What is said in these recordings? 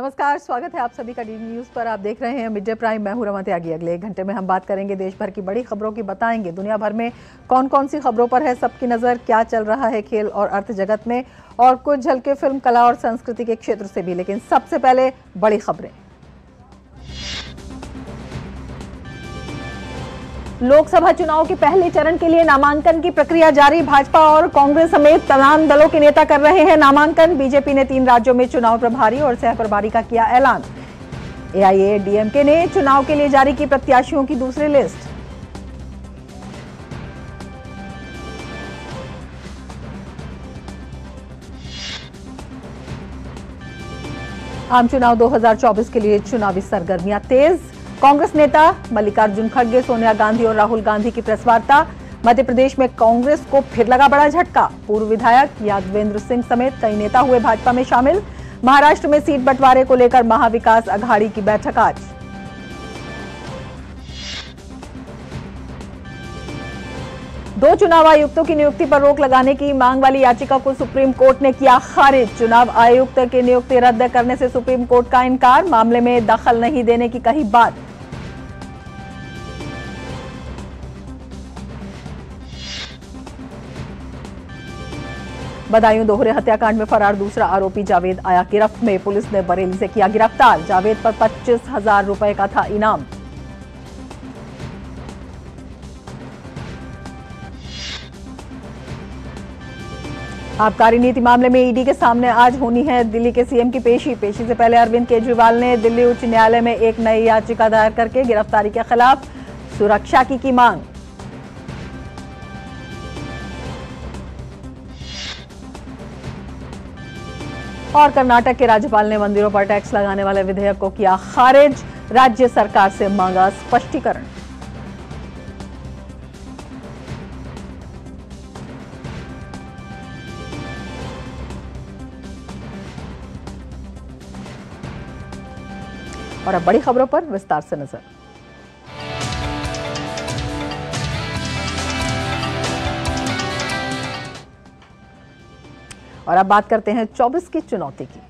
नमस्कार, स्वागत है आप सभी का डीडी न्यूज पर। आप देख रहे हैं मिड डे प्राइम। मैं हूं रमा त्यागी। अगले 1 घंटे में हम बात करेंगे देश भर की बड़ी खबरों की, बताएंगे दुनिया भर में कौन कौन सी खबरों पर है सबकी नजर, क्या चल रहा है खेल और अर्थ जगत में, और कुछ झलके फिल्म, कला और संस्कृति के क्षेत्र से भी। लेकिन सबसे पहले बड़ी खबरें। लोकसभा चुनाव के पहले चरण के लिए नामांकन की प्रक्रिया जारी। भाजपा और कांग्रेस समेत तमाम दलों के नेता कर रहे हैं नामांकन। बीजेपी ने 3 राज्यों में चुनाव प्रभारी और सह प्रभारी का किया ऐलान। एआईएडीएमके ने चुनाव के लिए जारी की प्रत्याशियों की दूसरी लिस्ट। आम चुनाव 2024 के लिए चुनावी सरगर्मियां तेज। कांग्रेस नेता मल्लिकार्जुन खड़गे, सोनिया गांधी और राहुल गांधी की प्रेस वार्ता। मध्य प्रदेश में कांग्रेस को फिर लगा बड़ा झटका। पूर्व विधायक यादवेंद्र सिंह समेत कई नेता हुए भाजपा में शामिल। महाराष्ट्र में सीट बंटवारे को लेकर महाविकास अघाड़ी की बैठक आज। दो चुनाव आयुक्तों की नियुक्ति पर रोक लगाने की मांग वाली याचिका को सुप्रीम कोर्ट ने किया खारिज। चुनाव आयुक्त की नियुक्ति रद्द करने से सुप्रीम कोर्ट का इनकार। मामले में दखल नहीं देने की कही बात। बदायूं दोहरे हत्याकांड में फरार दूसरा आरोपी जावेद आया गिरफ्त में। पुलिस ने बरेली से किया गिरफ्तार। जावेद पर 25,000 रुपए का था इनाम। आबकारी नीति मामले में ईडी के सामने आज होनी है दिल्ली के सीएम की पेशी से पहले अरविंद केजरीवाल ने दिल्ली उच्च न्यायालय में एक नई याचिका दायर करके गिरफ्तारी के खिलाफ सुरक्षा की मांग। और कर्नाटक के राज्यपाल ने मंदिरों पर टैक्स लगाने वाले विधेयक को किया खारिज। राज्य सरकार से मांगा स्पष्टीकरण। और अब बड़ी खबरों पर विस्तार से नजर। और अब बात करते हैं 24 की चुनौती की।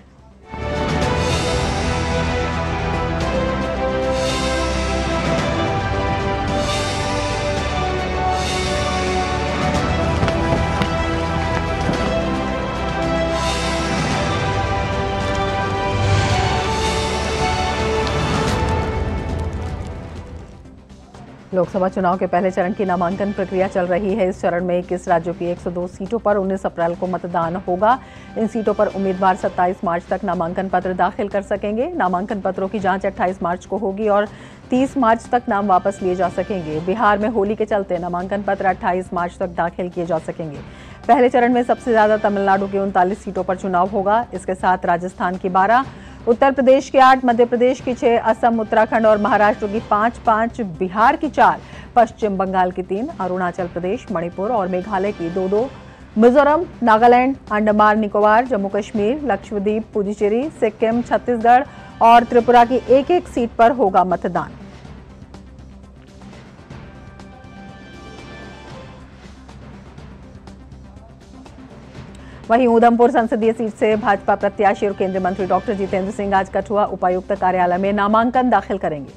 लोकसभा चुनाव के पहले चरण की नामांकन प्रक्रिया चल रही है। इस चरण में 21 राज्यों की 102 सीटों पर 19 अप्रैल को मतदान होगा। इन सीटों पर उम्मीदवार 27 मार्च तक नामांकन पत्र दाखिल कर सकेंगे। नामांकन पत्रों की जांच 28 मार्च को होगी और 30 मार्च तक नाम वापस लिए जा सकेंगे। बिहार में होली के चलते नामांकन पत्र 28 मार्च तक दाखिल किए जा सकेंगे। पहले चरण में सबसे ज्यादा तमिलनाडु की 39 सीटों पर चुनाव होगा। इसके साथ राजस्थान की 12, उत्तर प्रदेश की 8, मध्य प्रदेश की 6, असम, उत्तराखंड और महाराष्ट्र की 5, बिहार की 4, पश्चिम बंगाल की 3, अरुणाचल प्रदेश, मणिपुर और मेघालय की 2, मिजोरम, नागालैंड, अंडमान निकोबार, जम्मू कश्मीर, लक्षद्वीप, पुडुचेरी, सिक्किम, छत्तीसगढ़ और त्रिपुरा की 1 सीट पर होगा मतदान। वहीं उधमपुर संसदीय सीट से भाजपा प्रत्याशी और केंद्रीय मंत्री डॉक्टर जितेंद्र सिंह आज कठुआ उपायुक्त कार्यालय में नामांकन दाखिल करेंगे।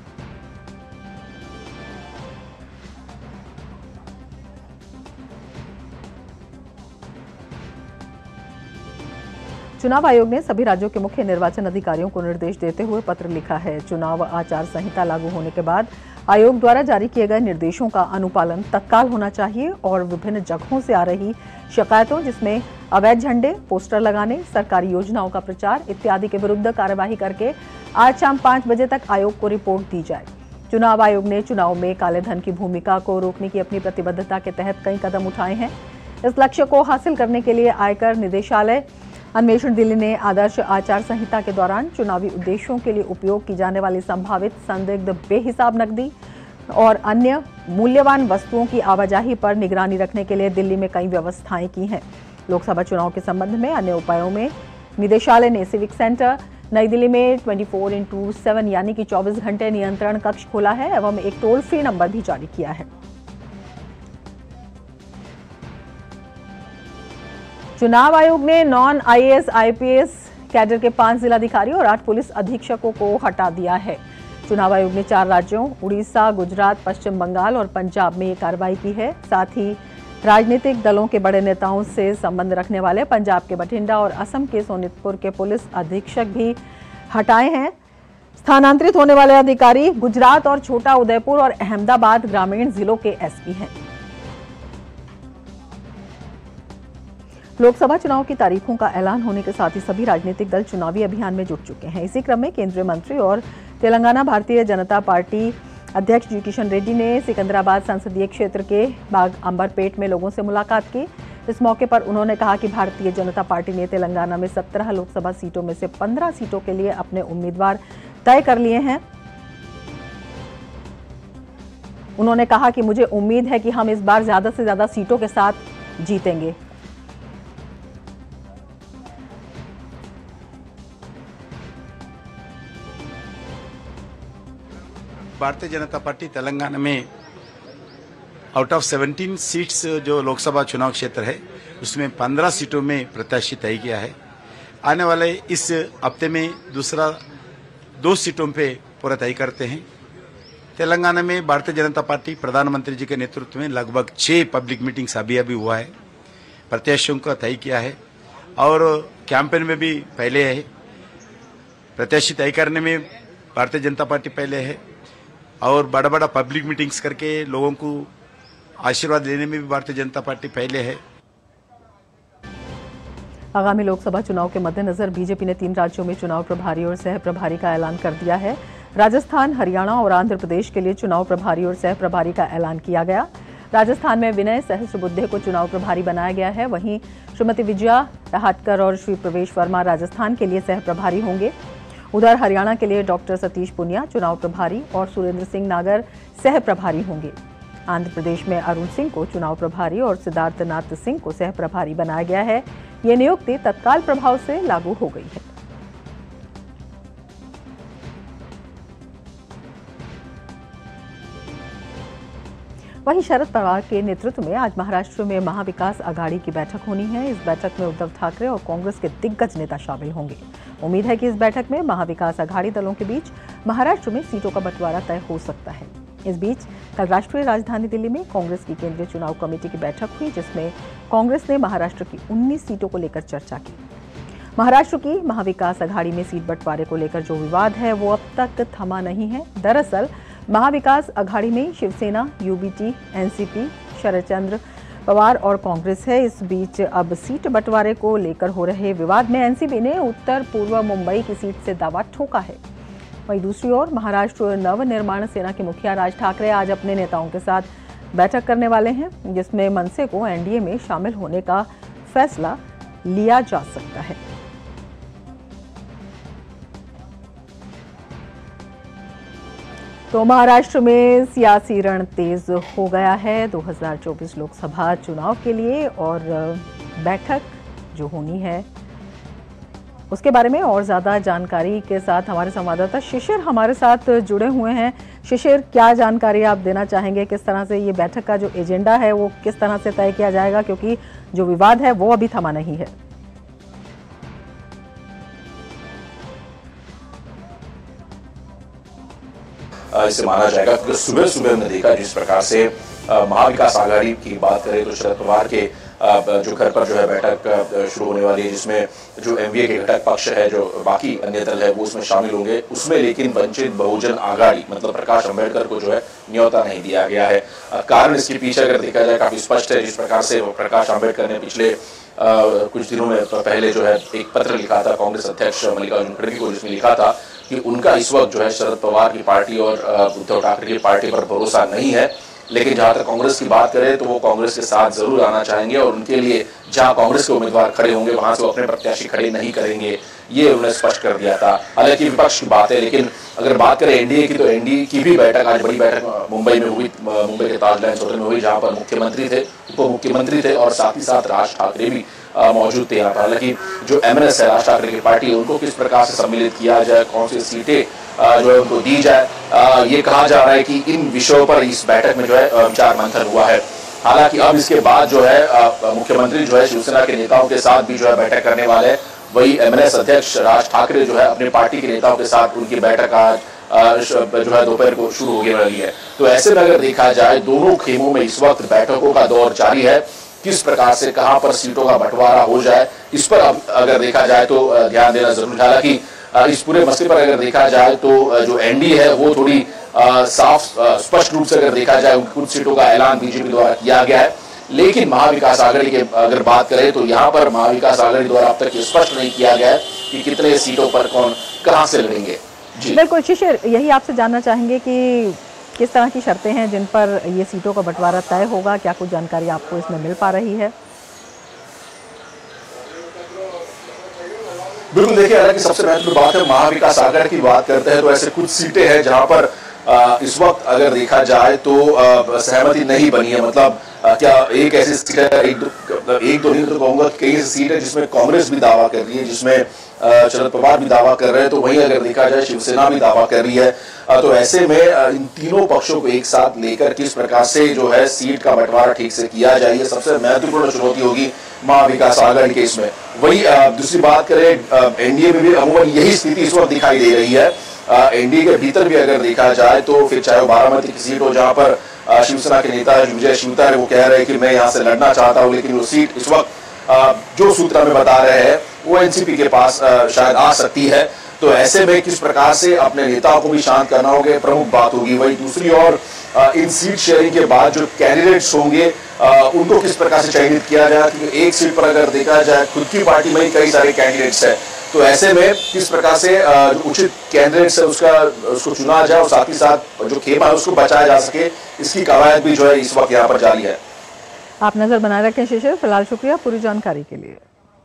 चुनाव आयोग ने सभी राज्यों के मुख्य निर्वाचन अधिकारियों को निर्देश देते हुए पत्र लिखा है। चुनाव आचार संहिता लागू होने के बाद आयोग द्वारा जारी किए गए निर्देशों का अनुपालन तत्काल होना चाहिए और विभिन्न जगहों से आ रही शिकायतों, जिसमें अवैध झंडे, पोस्टर लगाने, सरकारी योजनाओं का प्रचार इत्यादि के विरुद्ध कार्यवाही करके आज शाम 5 बजे तक आयोग को रिपोर्ट दी जाए। चुनाव आयोग ने चुनाव में काले धन की भूमिका को रोकने की अपनी प्रतिबद्धता के तहत कई कदम उठाए हैं। इस लक्ष्य को हासिल करने के लिए आयकर निदेशालय, अन्वेषण दिल्ली ने आदर्श आचार संहिता के दौरान चुनावी उद्देश्यों के लिए उपयोग की जाने वाली संभावित संदिग्ध बेहिसाब नकदी और अन्य मूल्यवान वस्तुओं की आवाजाही पर निगरानी रखने के लिए दिल्ली में कई व्यवस्थाएं की हैं। लोकसभा चुनाव के संबंध में अन्य उपायों में निदेशालय ने सिविक सेंटर नई दिल्ली में 24x7 यानी कि 24 घंटे नियंत्रण कक्ष खोला है एवं एक टोल फ्री नंबर भी जारी किया है। चुनाव आयोग ने नॉन आईएएस आईपीएस कैडर के 5 जिलाधिकारी और 8 पुलिस अधीक्षकों को हटा दिया है। चुनाव आयोग ने 4 राज्यों उड़ीसा, गुजरात, पश्चिम बंगाल और पंजाब में ये कार्रवाई की है। साथ ही राजनीतिक दलों के बड़े नेताओं से संबंध रखने वाले पंजाब के बठिंडा और असम के सोनितपुर के पुलिस अधीक्षक भी हटाए हैं। स्थानांतरित होने वाले अधिकारी गुजरात और छोटा उदयपुर और अहमदाबाद ग्रामीण जिलों के एसपी हैं। लोकसभा चुनाव की तारीखों का ऐलान होने के साथ ही सभी राजनीतिक दल चुनावी अभियान में जुट चुके हैं। इसी क्रम में केंद्रीय मंत्री और तेलंगाना भारतीय जनता पार्टी अध्यक्ष जी किशन रेड्डी ने सिकंदराबाद संसदीय क्षेत्र के बाग अंबरपेट में लोगों से मुलाकात की। इस मौके पर उन्होंने कहा कि भारतीय जनता पार्टी ने तेलंगाना में 17 लोकसभा सीटों में से 15 सीटों के लिए अपने उम्मीदवार तय कर लिए हैं। उन्होंने कहा कि मुझे उम्मीद है कि हम इस बार ज्यादा से ज्यादा सीटों के साथ जीतेंगे। भारतीय जनता पार्टी तेलंगाना में आउट ऑफ 17 सीट्स जो लोकसभा चुनाव क्षेत्र है उसमें 15 सीटों में प्रत्याशी तय किया है। आने वाले इस हफ्ते में दूसरा 2 सीटों पे पूरा तय करते हैं। तेलंगाना में भारतीय जनता पार्टी प्रधानमंत्री जी के नेतृत्व में लगभग 6 पब्लिक मीटिंग्स अभी हुआ है। प्रत्याशियों का तय किया है और कैंपेन में भी पहले है। प्रत्याशी तय करने में भारतीय जनता पार्टी पहले है और बड़ा बड़ा पब्लिक मीटिंग्स करके लोगों को आशीर्वाद लेने में भी भारतीय जनता पार्टी पहले है। आगामी लोकसभा चुनाव के मद्देनजर बीजेपी ने 3 राज्यों में चुनाव प्रभारी और सह प्रभारी का ऐलान कर दिया है। राजस्थान, हरियाणा और आंध्र प्रदेश के लिए चुनाव प्रभारी और सह प्रभारी का ऐलान किया गया। राजस्थान में विनय सहस्त्रबुद्धे को चुनाव प्रभारी बनाया गया है। वहीं श्रीमती विजया रहाटकर और श्री प्रवेश वर्मा राजस्थान के लिए सह प्रभारी होंगे। उधर हरियाणा के लिए डॉक्टर सतीश पुनिया चुनाव प्रभारी और सुरेंद्र सिंह नागर सह प्रभारी होंगे। आंध्र प्रदेश में अरुण सिंह को चुनाव प्रभारी और सिद्धार्थ नाथ सिंह को सह प्रभारी बनाया गया है। ये नियुक्ति तत्काल प्रभाव से लागू हो गई है। वहीं शरद पवार के नेतृत्व में आज महाराष्ट्र में महाविकास आघाड़ी की बैठक होनी है। इस बैठक में उद्धव ठाकरे और कांग्रेस के दिग्गज नेता शामिल होंगे। उम्मीद है कि इस बैठक में महाविकास आघाड़ी दलों के बीच महाराष्ट्र में सीटों का बंटवारा तय हो सकता है। इस बीच कल राष्ट्रीय राजधानी दिल्ली में कांग्रेस की केंद्रीय चुनाव कमेटी की बैठक हुई, जिसमें कांग्रेस ने महाराष्ट्र की 19 सीटों को लेकर चर्चा की। महाराष्ट्र की महाविकास आघाड़ी में सीट बंटवारे को लेकर जो विवाद है वो अब तक थमा नहीं है। दरअसल महाविकास आघाड़ी में शिवसेना, यूबीटी, एनसीपी, शरद चंद्र पवार और कांग्रेस है। इस बीच अब सीट बंटवारे को लेकर हो रहे विवाद में एनसीपी ने उत्तर पूर्व मुंबई की सीट से दावा ठोका है। वहीं दूसरी ओर महाराष्ट्र नवनिर्माण सेना के मुखिया राज ठाकरे आज अपने नेताओं के साथ बैठक करने वाले हैं, जिसमें मनसे को एनडीए में शामिल होने का फैसला लिया जा सकता है। तो महाराष्ट्र में सियासी रण तेज हो गया है 2024 लोकसभा चुनाव के लिए, और बैठक जो होनी है उसके बारे में और ज्यादा जानकारी के साथ हमारे संवाददाता शिशिर हमारे साथ जुड़े हुए हैं। शिशिर, क्या जानकारी आप देना चाहेंगे? किस तरह से ये बैठक का जो एजेंडा है वो किस तरह से तय किया जाएगा, क्योंकि जो विवाद है वो अभी थमा नहीं है। इसे माना जाएगा, क्योंकि सुबह सुबह हमने देखा जिस प्रकार से महाविकास आघाड़ी की बात करें तो शरद पवार के जो घर पर जो है बैठक शुरू होने वाली है, जिसमें जो एमवीए के घटक पक्ष है, जो बाकी अन्य दल है वो उसमें शामिल होंगे। उसमें लेकिन वंचित बहुजन आघाड़ी मतलब प्रकाश अंबेडकर को जो है न्योता नहीं दिया गया है। कारण इसके पीछे अगर देखा जाए काफी स्पष्ट है। जिस प्रकार से प्रकाश अंबेडकर ने पिछले कुछ दिनों में पहले जो है एक पत्र लिखा था कांग्रेस अध्यक्ष मल्लिकार्जुन खड़गे को, जिसमें लिखा था कि उनका इस वक्त जो है शरद पवार की पार्टी और उद्धव ठाकरे की पार्टी पर भरोसा नहीं है, लेकिन जहां तक कांग्रेस की बात करें तो वो कांग्रेस के साथ जरूर आना चाहेंगे और उनके लिए जहां कांग्रेस के उम्मीदवार खड़े होंगे वहां से वो अपने प्रत्याशी खड़े नहीं करेंगे, ये उन्होंने स्पष्ट कर दिया था। हालांकि विपक्ष की बात है, लेकिन अगर बात करें एनडीए की तो एनडीए की भी बैठक आज बड़ी बैठक मुंबई में हुई, मुंबई के ताज लैंड्स होटल में हुई, जहां पर मुख्यमंत्री थे, उप मुख्यमंत्री थे और साथ ही साथ राज ठाकरे भी मौजूद थे यहाँ पर। हालांकि जो एमएनएस है राज ठाकरे की पार्टी, उनको किस प्रकार से सम्मिलित किया जाए, कौन सी सीटें जो है उनको दी जाए, ये कहा जा रहा है कि इन विषयों पर इस बैठक में जो है विचार मंथन हुआ है। हालांकि अब इसके बाद जो है मुख्यमंत्री जो है शिवसेना के नेताओं के साथ भी जो है बैठक करने वाले हैं। वही एमएनएस अध्यक्ष राज ठाकरे जो है अपने पार्टी के नेताओं के साथ उनकी बैठक आज जो है दोपहर को शुरू होने वाली है। तो ऐसे में अगर देखा जाए दोनों खेमों में इस वक्त बैठकों का दौर जारी है। किस प्रकार से कहां पर सीटों का बंटवारा हो जाए इस पर अब अगर देखा जाए तो ध्यान देना जरूरी। हालांकि इस पूरे मसले पर अगर देखा जाए तो जो एनडीए है वो थोड़ी साफ स्पष्ट रूप से अगर देखा जाए कुछ सीटों का ऐलान बीजेपी द्वारा किया गया है, लेकिन महाविकास आघाड़ी के अगर बात करें तो यहाँ पर महाविकास आघाड़ी द्वारा अब तक स्पष्ट नहीं किया गया है कि कितने सीटों पर कौन कहां से लड़ेंगे। जी बिल्कुल शिशिर, यही आपसे जानना चाहेंगे कि किस तरह की शर्तें हैं जिन पर ये सीटों का बंटवारा तय होगा, क्या कुछ जानकारी आपको इसमें मिल पा रही है? बिल्कुल, देखिए हालांकि सबसे महत्वपूर्ण बात है महाविकास आघाड़ी की बात करते हैं तो ऐसे कुछ सीटें हैं जहां पर इस वक्त अगर देखा जाए तो सहमति नहीं बनी है। मतलब क्या एक ऐसी सीट है, एक दो नहीं तो कहूंगा कई ऐसी सीट है जिसमें कांग्रेस भी दावा कर रही है, जिसमें शरद पवार भी दावा कर रहे हैं, तो वहीं अगर देखा जाए शिवसेना भी दावा कर रही है। तो ऐसे में इन तीनों पक्षों को एक साथ लेकर किस प्रकार से जो है सीट का बंटवारा ठीक से किया जाए, ये सबसे महत्वपूर्ण चुनौती होगी महाविकास आघाड़ी के इसमें। वही दूसरी बात करें एनडीए में भी अमूमन यही स्थिति इस वक्त दिखाई दे रही है। एनडीए के भीतर भी अगर देखा जाए तो फिर चाहे वो बारामती की सीट हो जहां पर शिवसेना के नेता विजय शिवतारे वो कह रहे हैं कि मैं यहां से लड़ना चाहता हूं, लेकिन वो सीट इस वक्त जो सूत्र में बता रहे हैं वो एनसीपी के पास शायद आ सकती है। तो ऐसे में किस प्रकार से अपने नेताओं को भी शांत करना होगा प्रमुख बात होगी। वही दूसरी ओर इन सीट शेयरिंग के बाद जो कैंडिडेट्स होंगे उनको किस प्रकार से चयनित किया जाए, क्योंकि एक सीट पर अगर देखा जाए खुद की पार्टी में ही कई सारे कैंडिडेट्स हैं। तो ऐसे में किस प्रकार से उचित कैंडिडेट्स है उसको चुना जाए और साथ ही साथ जो खेमा है उसको बचाया जा सके, इसकी कवायद भी जो है इस वक्त यहाँ पर जारी है। आप नजर बनाए रखें शिशिर, फिलहाल शुक्रिया पूरी जानकारी के लिए।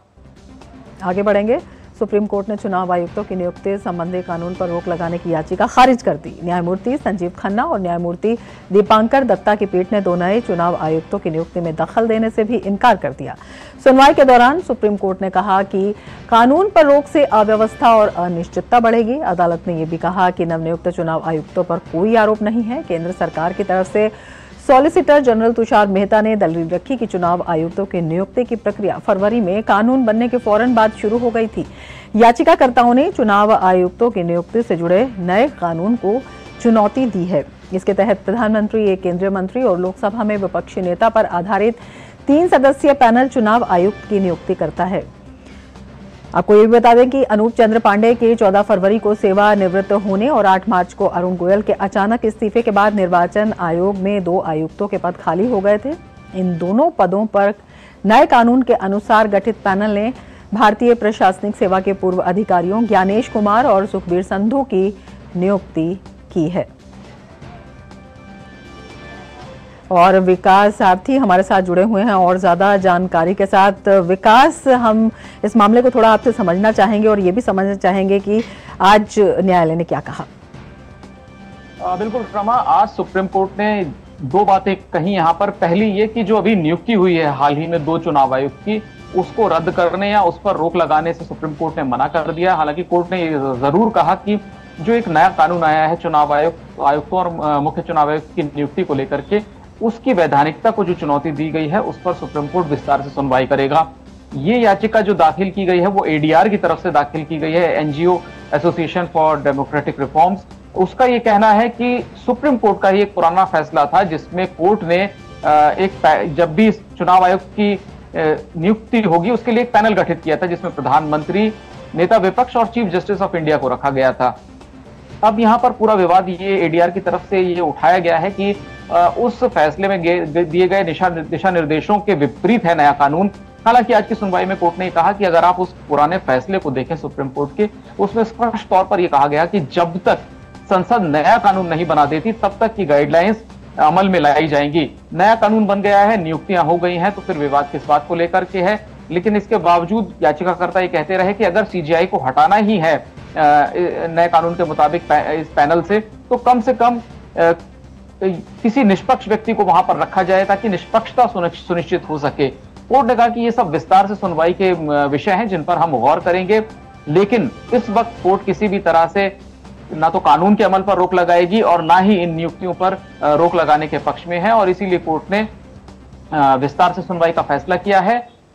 आगे बढ़ेंगे। सुप्रीम कोर्ट ने चुनाव आयुक्तों की नियुक्ति संबंधी कानून पर रोक लगाने की याचिका खारिज कर दी। न्यायमूर्ति संजीव खन्ना और न्यायमूर्ति दीपांकर दत्ता की पीठ ने दो नए चुनाव आयुक्तों की नियुक्ति में दखल देने से भी इनकार कर दिया। सुनवाई के दौरान सुप्रीम कोर्ट ने कहा कि कानून पर रोक से अव्यवस्था और अनिश्चितता बढ़ेगी। अदालत ने यह भी कहा कि नवनियुक्त चुनाव आयुक्तों पर कोई आरोप नहीं है। केंद्र सरकार की तरफ से सॉलिसिटर जनरल तुषार मेहता ने दलील रखी कि चुनाव आयुक्तों की नियुक्ति की प्रक्रिया फरवरी में कानून बनने के फौरन बाद शुरू हो गई थी। याचिकाकर्ताओं ने चुनाव आयुक्तों की नियुक्ति से जुड़े नए कानून को चुनौती दी है। इसके तहत प्रधानमंत्री, एक केंद्रीय मंत्री और लोकसभा में विपक्षी नेता पर आधारित 3 सदस्यीय पैनल चुनाव आयुक्त की नियुक्ति करता है। आपको ये भी बता दें कि अनूप चंद्र पांडे के 14 फरवरी को सेवानिवृत्त होने और 8 मार्च को अरुण गोयल के अचानक इस्तीफे के बाद निर्वाचन आयोग में 2 आयुक्तों के पद खाली हो गए थे। इन दोनों पदों पर नए कानून के अनुसार गठित पैनल ने भारतीय प्रशासनिक सेवा के पूर्व अधिकारियों ज्ञानेश कुमार और सुखबीर संधू की नियुक्ति की है। और विकास सारथी हमारे साथ जुड़े हुए हैं और ज्यादा जानकारी के साथ। विकास, हम इस मामले को थोड़ा आपसे समझना चाहेंगे और ये भी समझना चाहेंगे कि आज न्यायालय ने क्या कहा। बिल्कुल रमा, आज सुप्रीम कोर्ट ने 2 बातें कही यहाँ पर। पहली ये कि जो अभी नियुक्ति हुई है हाल ही में 2 चुनाव आयुक्त की, उसको रद्द करने या उस पर रोक लगाने से सुप्रीम कोर्ट ने मना कर दिया। हालांकि कोर्ट ने जरूर कहा कि जो एक नया कानून आया है चुनाव आयुक्तों और मुख्य चुनाव आयुक्त की नियुक्ति को लेकर के, उसकी वैधानिकता को जो चुनौती दी गई है उस पर सुप्रीम कोर्ट विस्तार से सुनवाई करेगा। ये याचिका जो दाखिल की गई है वो एडीआर की तरफ से दाखिल की गई है, NGO Association for Democratic Reforms. उसका ये कहना है कि सुप्रीम कोर्ट का ही एक पुराना फैसला था जिसमें कोर्ट ने जब भी चुनाव आयुक्त की नियुक्ति होगी उसके लिए एक पैनल गठित किया था जिसमें प्रधानमंत्री, नेता विपक्ष और चीफ जस्टिस ऑफ इंडिया को रखा गया था। अब यहाँ पर पूरा विवाद ये एडीआर की तरफ से ये उठाया गया है कि उस फैसले में दिए गए दिशा निर्देशों के विपरीत है नया कानून। हालांकि आज की सुनवाई में कोर्ट ने कहा कि अगर आप उस पुराने फैसले को देखें सुप्रीम कोर्ट के, उसमें स्पष्ट तौर पर यह कहा गया कि जब तक संसद नया कानून नहीं बना देती तब तक की गाइडलाइंस अमल में लाई जाएंगी। नया कानून बन गया है, नियुक्तियां हो गई हैं, तो फिर विवाद किस बात को लेकर के है। लेकिन इसके बावजूद याचिकाकर्ता ये कहते रहे कि अगर सीजीआई को हटाना ही है नए कानून के मुताबिक इस पैनल से कम किसी निष्पक्ष व्यक्ति को वहां पर रखा जाए ताकि निष्पक्षता सुनिश्चित हो सके। कोर्ट ने कहा कि ये सब विस्तार से सुनवाई के विषय हैं जिन पर हम गौर करेंगे, लेकिन इस वक्त कोर्ट किसी भी तरह से ना तो कानून के अमल पर रोक लगाएगी और ना ही इन नियुक्तियों पर रोक लगाने के पक्ष में है। और इसीलिए कोर्ट ने विस्तार से सुनवाई का फैसला किया है।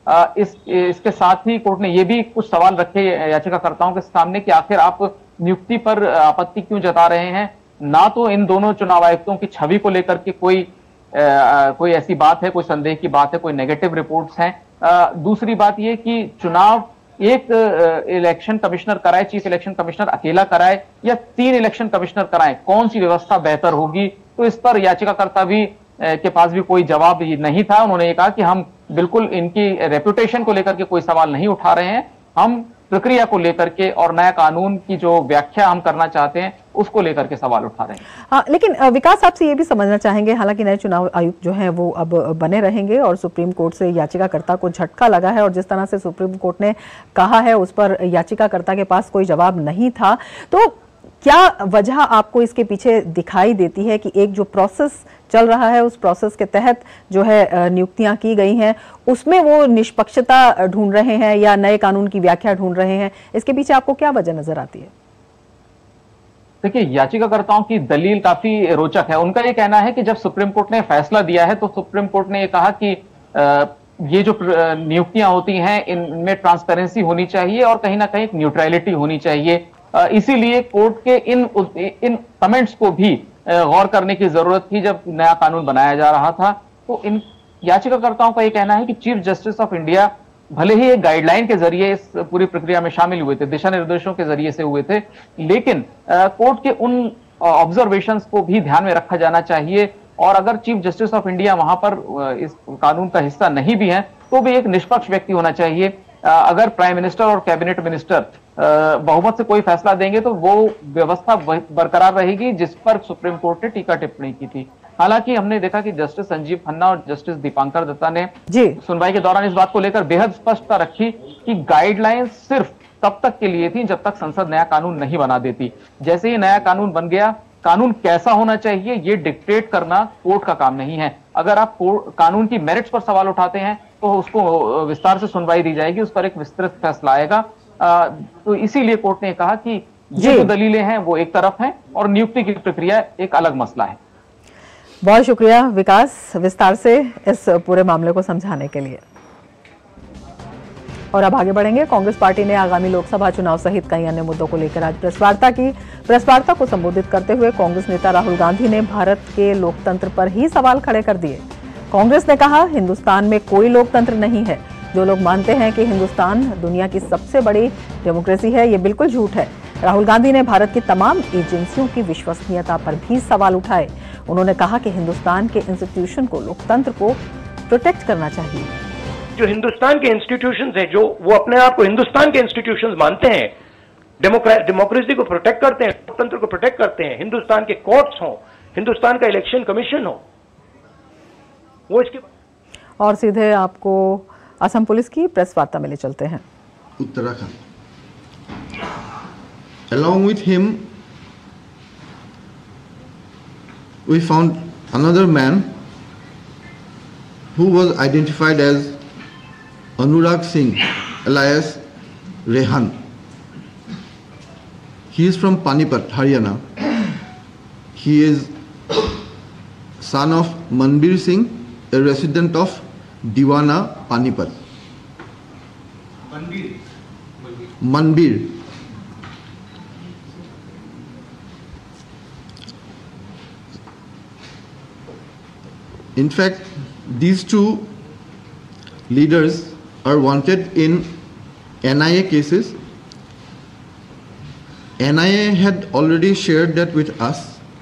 इसके साथ ही कोर्ट ने ये भी कुछ सवाल रखे याचिकाकर्ताओं के सामने कि आखिर आप नियुक्ति पर आपत्ति क्यों जता रहे हैं। ना तो इन दोनों चुनाव आयुक्तों की छवि को लेकर के कोई ऐसी बात है, कोई संदेह की बात है, कोई नेगेटिव रिपोर्ट्स हैं। दूसरी बात यह कि चुनाव एक इलेक्शन कमिश्नर कराए, चीफ इलेक्शन कमिश्नर अकेला कराए या 3 इलेक्शन कमिश्नर कराए, कौन सी व्यवस्था बेहतर होगी। तो इस पर याचिकाकर्ता भी के पास भी कोई जवाब नहीं था। उन्होंने ये कहा कि हम बिल्कुल इनकी रेपुटेशन को लेकर के कोई सवाल नहीं उठा रहे हैं, हम प्रक्रिया को लेकर के और नया कानून की जो व्याख्या हम करना चाहते हैं उसको लेकर के सवाल उठा रहे हैं। हाँ, लेकिन विकास आपसे ये भी समझना चाहेंगे, हालांकि नए चुनाव आयुक्त जो हैं वो अब बने रहेंगे और सुप्रीम कोर्ट से याचिकाकर्ता को झटका लगा है और जिस तरह से सुप्रीम कोर्ट ने कहा है उस पर याचिकाकर्ता के पास कोई जवाब नहीं था, तो क्या वजह आपको इसके पीछे दिखाई देती है कि एक जो प्रोसेस चल रहा है उस प्रोसेस के तहत जो है नियुक्तियां की गई हैं उसमें वो निष्पक्षता ढूंढ रहे हैं या नए कानून की व्याख्या ढूंढ रहे हैं, इसके पीछे आपको क्या वजह नजर आती है? देखिए, याचिकाकर्ताओं की दलील काफी रोचक है। उनका ये कहना है कि जब सुप्रीम कोर्ट ने फैसला दिया है तो सुप्रीम कोर्ट ने ये कहा कि ये जो नियुक्तियां होती हैं इनमें ट्रांसपेरेंसी होनी चाहिए और कहीं ना कहीं न्यूट्रलिटी होनी चाहिए। इसीलिए कोर्ट के इन कमेंट्स को भी गौर करने की जरूरत थी जब नया कानून बनाया जा रहा था। तो इन याचिकाकर्ताओं का यह कहना है कि चीफ जस्टिस ऑफ इंडिया भले ही एक गाइडलाइन के जरिए इस पूरी प्रक्रिया में शामिल हुए थे, दिशा निर्देशों के जरिए से हुए थे, लेकिन कोर्ट के उन ऑब्जर्वेशंस को भी ध्यान में रखा जाना चाहिए और अगर चीफ जस्टिस ऑफ इंडिया वहां पर इस कानून का हिस्सा नहीं भी है तो भी एक निष्पक्ष व्यक्ति होना चाहिए। अगर प्राइम मिनिस्टर और कैबिनेट मिनिस्टर बहुमत से कोई फैसला देंगे तो वो व्यवस्था बरकरार रहेगी जिस पर सुप्रीम कोर्ट ने टीका टिप्पणी की थी। हालांकि हमने देखा कि जस्टिस संजीव खन्ना और जस्टिस दीपांकर दत्ता ने सुनवाई के दौरान इस बात को लेकर बेहद स्पष्टता रखी कि गाइडलाइंस सिर्फ तब तक के लिए थी जब तक संसद नया कानून नहीं बना देती। जैसे ही नया कानून बन गया, कानून कैसा होना चाहिए ये डिक्टेट करना कोर्ट का काम नहीं है। अगर आप कानून की मेरिट्स पर सवाल उठाते हैं तो उसको विस्तार से सुनवाई दी जाएगी, उस पर एक विस्तृत फैसला आएगा। तो इसीलिए कोर्ट ने कहा कि ये जो दलीलें हैं वो एक तरफ हैं और नियुक्ति की प्रक्रिया एक अलग मसला है। बहुत शुक्रिया विकास विस्तार से इस पूरे मामले को समझाने के लिए। और अब आगे बढ़ेंगे। कांग्रेस पार्टी ने आगामी लोकसभा चुनाव सहित कई अन्य मुद्दों को लेकर आज प्रेस वार्ता की। प्रेस वार्ता को संबोधित करते हुए कांग्रेस नेता राहुल गांधी ने भारत के लोकतंत्र पर ही सवाल खड़े कर दिए। कांग्रेस ने कहा, हिंदुस्तान में कोई लोकतंत्र नहीं है। जो लोग मानते हैं कि हिंदुस्तान दुनिया की सबसे बड़ी डेमोक्रेसी है, ये बिल्कुल झूठ है। राहुल गांधी ने भारत की तमाम एजेंसियों की विश्वसनीयता पर भी सवाल उठाए। उन्होंने कहा कि हिंदुस्तान के इंस्टीट्यूशन को, लोकतंत्र को प्रोटेक्ट करना चाहिए। जो हिंदुस्तान के इंस्टीट्यूशंस हैं, जो वो अपने आप को हिंदुस्तान के इंस्टीट्यूशंस मानते हैं, डेमोक्रेसी को प्रोटेक्ट करते हैं, लोकतंत्र को प्रोटेक्ट करते हैं, हिंदुस्तान के कोर्ट्स हो, हिंदुस्तान का इलेक्शन कमीशन हो, वो इसके। और सीधे आपको असम पुलिस की प्रेस वार्ता में ले चलते हैं। Uttarakhand, along with him we found another man who was identified as Anurag Singh alias Rehan. He is from Panipat, Haryana. He is son of Manbir Singh, a resident of Diwana, Panipat. Manbir. In fact, these two leaders are wanted in NIA cases. NIA had already shared that with us,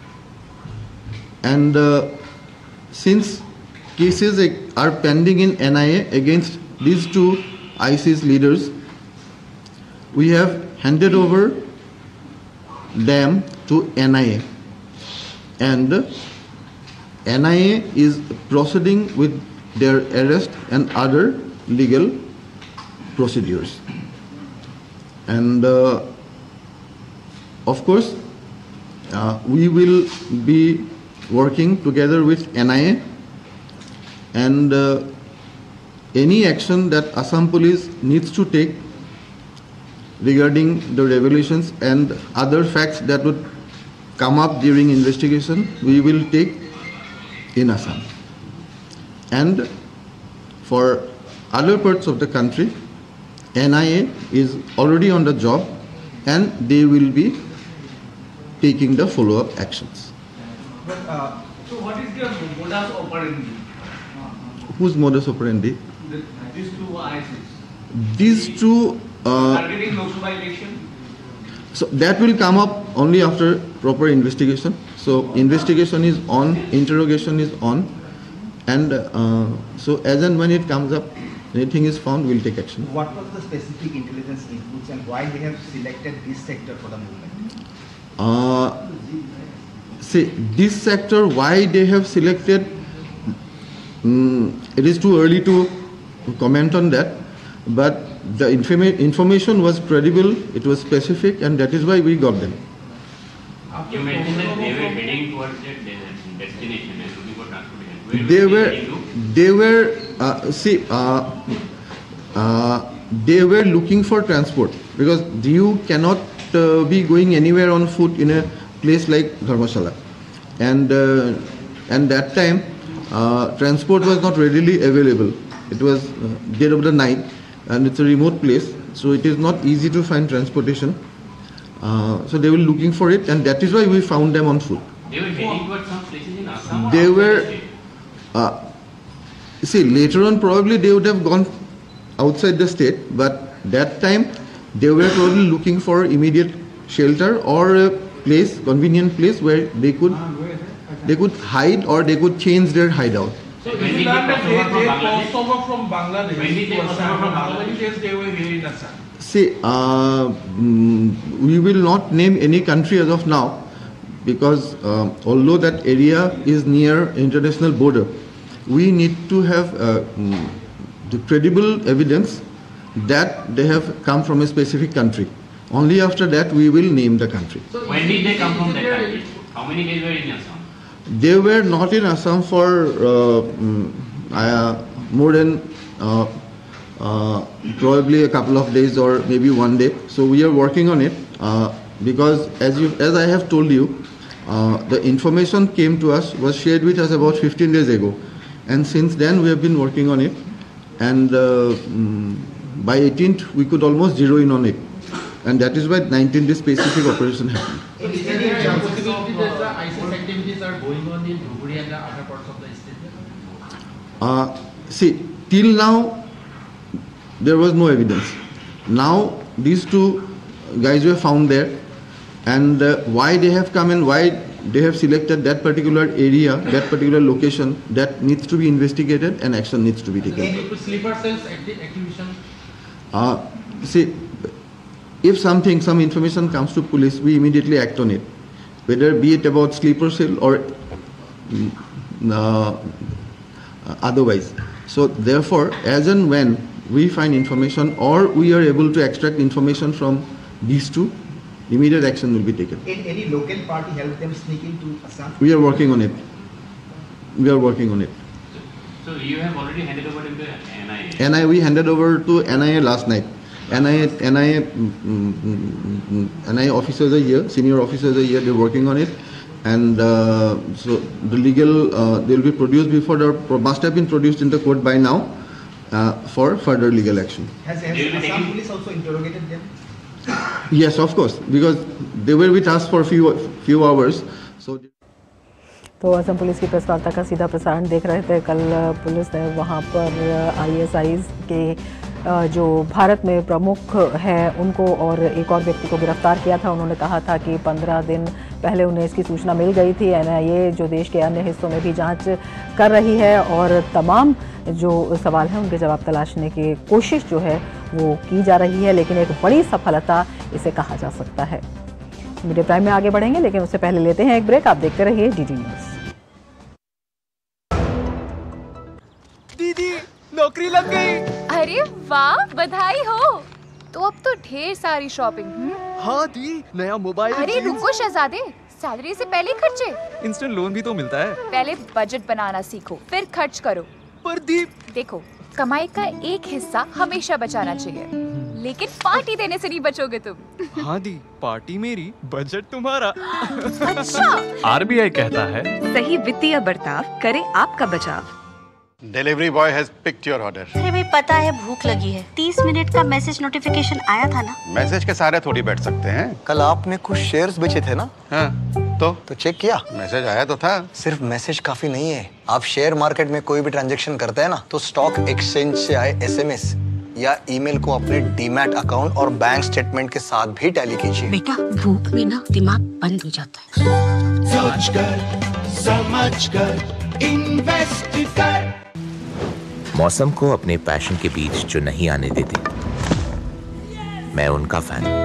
and since cases are pending in NIA against these two ISIS leaders, we have handed over them to NIA, and NIA is proceeding with their arrest and other legal procedures. And of course, we will be working together with NIA, and any action that Assam Police needs to take regarding the revelations and other facts that would come up during investigation, we will take in Assam. And for other parts of the country, NIA is already on the job and they will be taking the follow-up actions. But, so what is your modus operandi? Whose modus operandi? These two ISIS. These two... targeting Lok Sabha election? So that will come up only after proper investigation. So investigation is on, interrogation is on, and so as and when it comes up, anything is found, we'll take action. What was the specific intelligence inputs and why they have selected this sector for the movement? See, this sector, why they have selected, it is too early to comment on that, but the information was credible, it was specific, and that is why we got them. You mentioned that they were heading towards their destination and looking for transportation. They were looking for transport, because you cannot be going anywhere on foot in a place like Dharmashala, and that time transport was not readily available. It was dead of the night, and it's a remote place, so it is not easy to find transportation. So they were looking for it, and that is why we found them on foot. They were heading towards some places in Assam. They were, see, later on probably they would have gone outside the state, but that time they were probably looking for immediate shelter or a place, convenient place where they could hide or they could change their hideout. So when did they cross over from Bangladesh? When did they cross over from Bangladesh? How many days they were here in Assam? See, we will not name any country as of now, because although that area is near international border, we need to have the credible evidence that they have come from a specific country. Only after that we will name the country. So when did they come from that country? How many days were in Assam? They were not in Assam for more than probably a couple of days or maybe one day. So we are working on it because as I have told you, the information came to us, was shared with us about 15 days ago, and since then we have been working on it, and by 18th we could almost zero in on it, and that is why 19th this specific operation happened. Is there any possibility that the ISIS activities are going on in Dhubri and the other parts of the state? See, till now there was no evidence. Now these two guys were found there, and why they have come and why they have selected that particular area, that particular location, that needs to be investigated and action needs to be taken. Any sleeper cells activation? See, if some information comes to police, we immediately act on it, whether be it about sleeper cell or otherwise. So therefore, as and when we find information or we are able to extract information from these two, immediate action will be taken. Any local party help them sneak into Assam? We are working on it. We are working on it. So you have already handed over to NIA? NIA, we handed over to NIA last night. NIA officers are here, senior officers are here, they're working on it. And so the legal, they will be produced before, must have been produced in the court by now for further legal action. Has Assam police also interrogated them? Yes, of course, because they were with us for a few hours. So Assam police की press वार्ता का सीधा प्रसारण देख रहे थे। कल police ने वहां पर ISIs के जो भारत में प्रमुख हैं उनको और एक और व्यक्ति को गिरफ्तार किया था। उन्होंने कहा था कि 15 दिन पहले उन्हें इसकी सूचना मिल गई थी। NIA जो देश के अन्य हिस्सों में भी जांच कर रही है और तमाम जो सवाल हैं उनके जवाब तलाशने की कोशिश जो है वो की जा रही है, लेकिन एक बड़ी सफलता इसे कहा जा सकता है। मीडिया प्राइम में आगे बढ़ेंगे, लेकिन उससे पहले लेते हैं एक ब्रेक। आप देखते रहिए DD न्यूज़। दीदी नौकरी लग गई। अरे वाह, बधाई हो। तो अब तो ढेर सारी शॉपिंग। हाँ दी, नया मोबाइल। अरे रुको शहजादे, सैलरी से पहले खर्चे। इंस्टेंट लोन भी तो मिलता है। पहले बजट बनाना सीखो, फिर खर्च करो। पर दी देखो, कमाई का एक हिस्सा हमेशा बचाना चाहिए, लेकिन पार्टी देने से नहीं बचोगे तुम। हाँ दी, पार्टी मेरी, बजट तुम्हारा। अच्छा। RBI कहता है सही वित्तीय बर्ताव करे आपका बचाव। Delivery boy has picked your order. अरे भाई पता है भूख लगी है। 30 मिनट का मैसेज नोटिफिकेशन आया था ना। मैसेज के सारे थोड़ी बैठ सकते हैं। कल आपने कुछ शेयर्स बेचे थे ना? हाँ, तो चेक किया? मैसेज आया तो था। सिर्फ मैसेज काफी नहीं है। आप शेयर मार्केट में कोई भी ट्रांजैक्शन करते हैं ना, तो स्टॉक एक्सचेंज से आए SMS या ईमेल को अपने डीमैट अकाउंट और बैंक स्टेटमेंट के साथ भी टैली कीजिए। बेटा भूख में ना दिमाग बंद हो जाता है। समझकर इन्वेस्ट कर। मौसम को अपने पैशन के बीच जो नहीं आने देते, मैं उनका फैन हूं।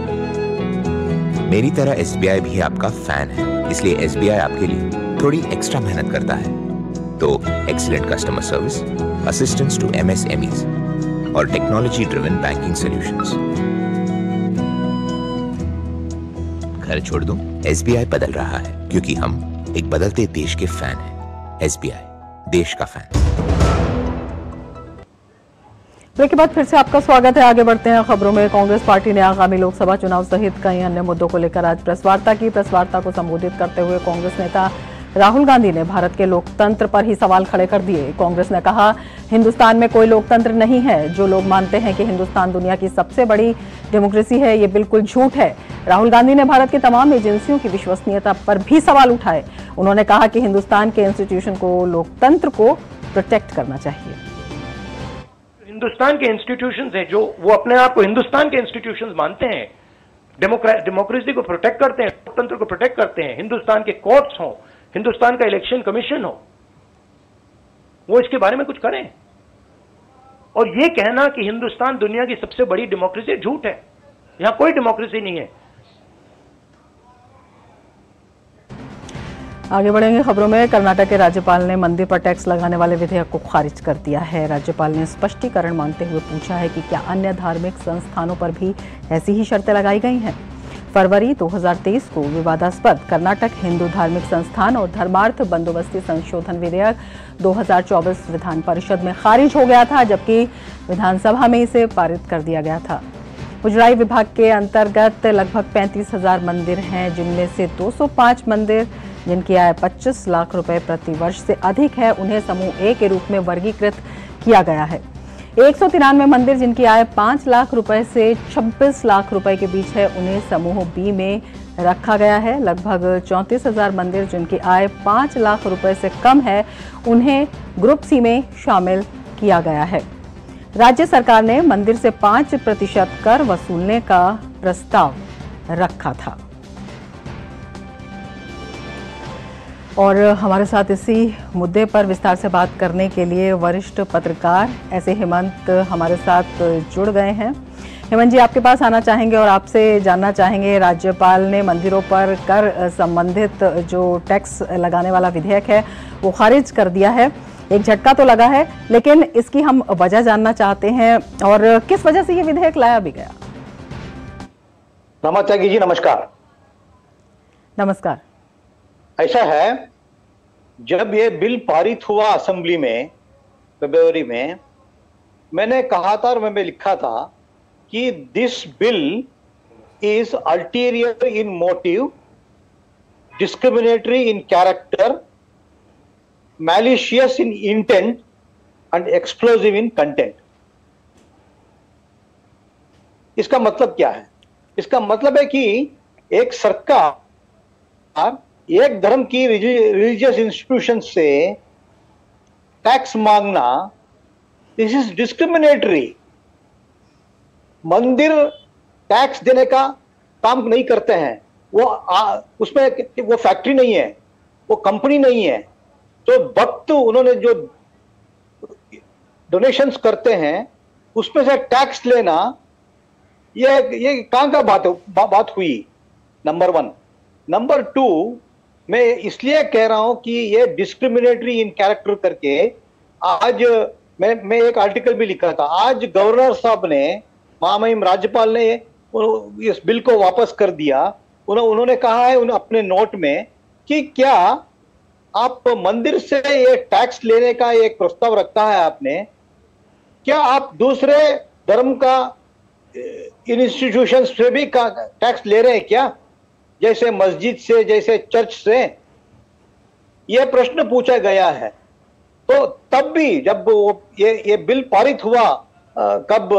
मेरी तरह SBI भी आपका फैन है, इसलिए SBI आपके लिए थोड़ी एक्स्ट्रा मेहनत करता है। तो excellent customer service, assistance to MSMEs और टेक्नोलॉजी ड्रिवन बैंकिंग सॉल्यूशंस। घर छोड़ दूं, SBI बदल रहा है क्योंकि हम एक बदलते देश के फैन हैं। SBI, देश का फैन। ब्रेक के बाद फिर से आपका स्वागत है। आगे बढ़ते हैं खबरों में। कांग्रेस पार्टी ने आगामी लोकसभा चुनाव सहित कई अन्य मुद्दों को लेकर आज प्रेस वार्ता की। प्रेस वार्ता को संबोधित करते हुए कांग्रेस नेता राहुल गांधी ने भारत के लोकतंत्र पर ही सवाल खड़े कर दिए। कांग्रेस ने कहा, हिंदुस्तान में कोई लोकतंत्र नहीं है। जो लोग मानते हैं कि हिंदुस्तान दुनिया की सबसे बड़ी डेमोक्रेसी है, ये बिल्कुल झूठ है। राहुल गांधी ने भारत की तमाम एजेंसियों की विश्वसनीयता पर भी सवाल उठाए। उन्होंने कहा कि हिंदुस्तान के इंस्टीट्यूशन को, लोकतंत्र को प्रोटेक्ट करना चाहिए। हिंदुस्तान के इंस्टीट्यूशंस हैं जो वो अपने आप को हिंदुस्तान के इंस्टीट्यूशंस मानते हैं, डेमोक्रेसी को प्रोटेक्ट करते हैं, लोकतंत्र को प्रोटेक्ट करते हैं, हिंदुस्तान के कोर्ट्स हों, हिंदुस्तान का इलेक्शन कमीशन हो, वो इसके बारे में कुछ करें। और ये कहना कि हिंदुस्तान दुनिया की सबसे बड़ी डेमोक्रेसी, झूठ है। यहां कोई डेमोक्रेसी नहीं है। आगे बढ़ेंगे खबरों में। कर्नाटक के राज्यपाल ने मंदिर पर टैक्स लगाने वाले विधेयक को खारिज कर दिया है। राज्यपाल ने स्पष्टीकरण मांगते हुए पूछा है कि क्या अन्य धार्मिक संस्थानों पर भी ऐसी ही शर्तें लगाई गई हैं। फरवरी 2023 को विवादास्पद कर्नाटक हिंदू धार्मिक संस्थान और धर्मार्थ बंदोबस्ती संशोधन विधेयक 2024 विधान परिषद में खारिज हो गया था, जबकि विधानसभा में इसे पारित कर दिया गया था। मुजराई विभाग के अंतर्गत लगभग 35,000 मंदिर हैं, जिनमें से 205 मंदिर जिनकी आय 25 लाख रुपए प्रति वर्ष से अधिक है, उन्हें समूह A के रूप में वर्गीकृत किया गया है। 193 मंदिर जिनकी आय 5 लाख रुपए से 26 लाख रुपए के बीच है, उन्हें समूह B में रखा गया है। लगभग 34,000 मंदिर जिनकी आय 5 लाख रुपए से कम है, उन्हें ग्रुप C में शामिल किया गया है। राज्य सरकार ने मंदिर से 5% कर वसूलने का प्रस्ताव रखा था। और हमारे साथ इसी मुद्दे पर विस्तार से बात करने के लिए वरिष्ठ पत्रकार ऐसे हेमंत हमारे साथ जुड़ गए हैं। हेमंत जी, आपके पास आना चाहेंगे और आपसे जानना चाहेंगे, राज्यपाल ने मंदिरों पर कर संबंधित जो टैक्स लगाने वाला विधेयक है वो खारिज कर दिया है। एक झटका तो लगा है, लेकिन इसकी हम वजह जानना चाहते हैं और किस वजह से ये विधेयक लाया भी गया। रमा त्यागी जी नमस्कार। नमस्कार। ऐसा है, जब ये बिल पारित हुआ असेंबली में फरवरी में, मैंने कहा था और मैंने लिखा था कि this bill is ulterior in motive, discriminatory in character, malicious in intent and explosive in content. इसका मतलब क्या है? इसका मतलब है कि एक सरकार एक धर्म की रिलीजियस इंस्टीट्यूशन से टैक्स मांगना, दिस इज डिस्क्रिमिनेटरी। मंदिर टैक्स देने का काम नहीं करते हैं, वो उसमें वो फैक्ट्री नहीं है, वो कंपनी नहीं है। तो भक्त उन्होंने जो डोनेशंस करते हैं उसमें से टैक्स लेना, ये कहां का बात हुई? नंबर 1। नंबर 2, मैं इसलिए कह रहा हूं कि ये डिस्क्रिमिनेटरी इन कैरेक्टर करके आज मैं एक आर्टिकल भी लिखा था। आज गवर्नर साहब ने, महामहिम राज्यपाल ने इस बिल को वापस कर दिया। उन्होंने कहा है अपने नोट में कि क्या आप मंदिर से ये टैक्स लेने का एक प्रस्ताव रखा है आपने, क्या आप दूसरे धर्म का इंस्टीट्यूशन से भी टैक्स ले रहे हैं क्या, जैसे मस्जिद से, जैसे चर्च से? यह प्रश्न पूछा गया है। तो तब भी जब ये बिल पारित हुआ कब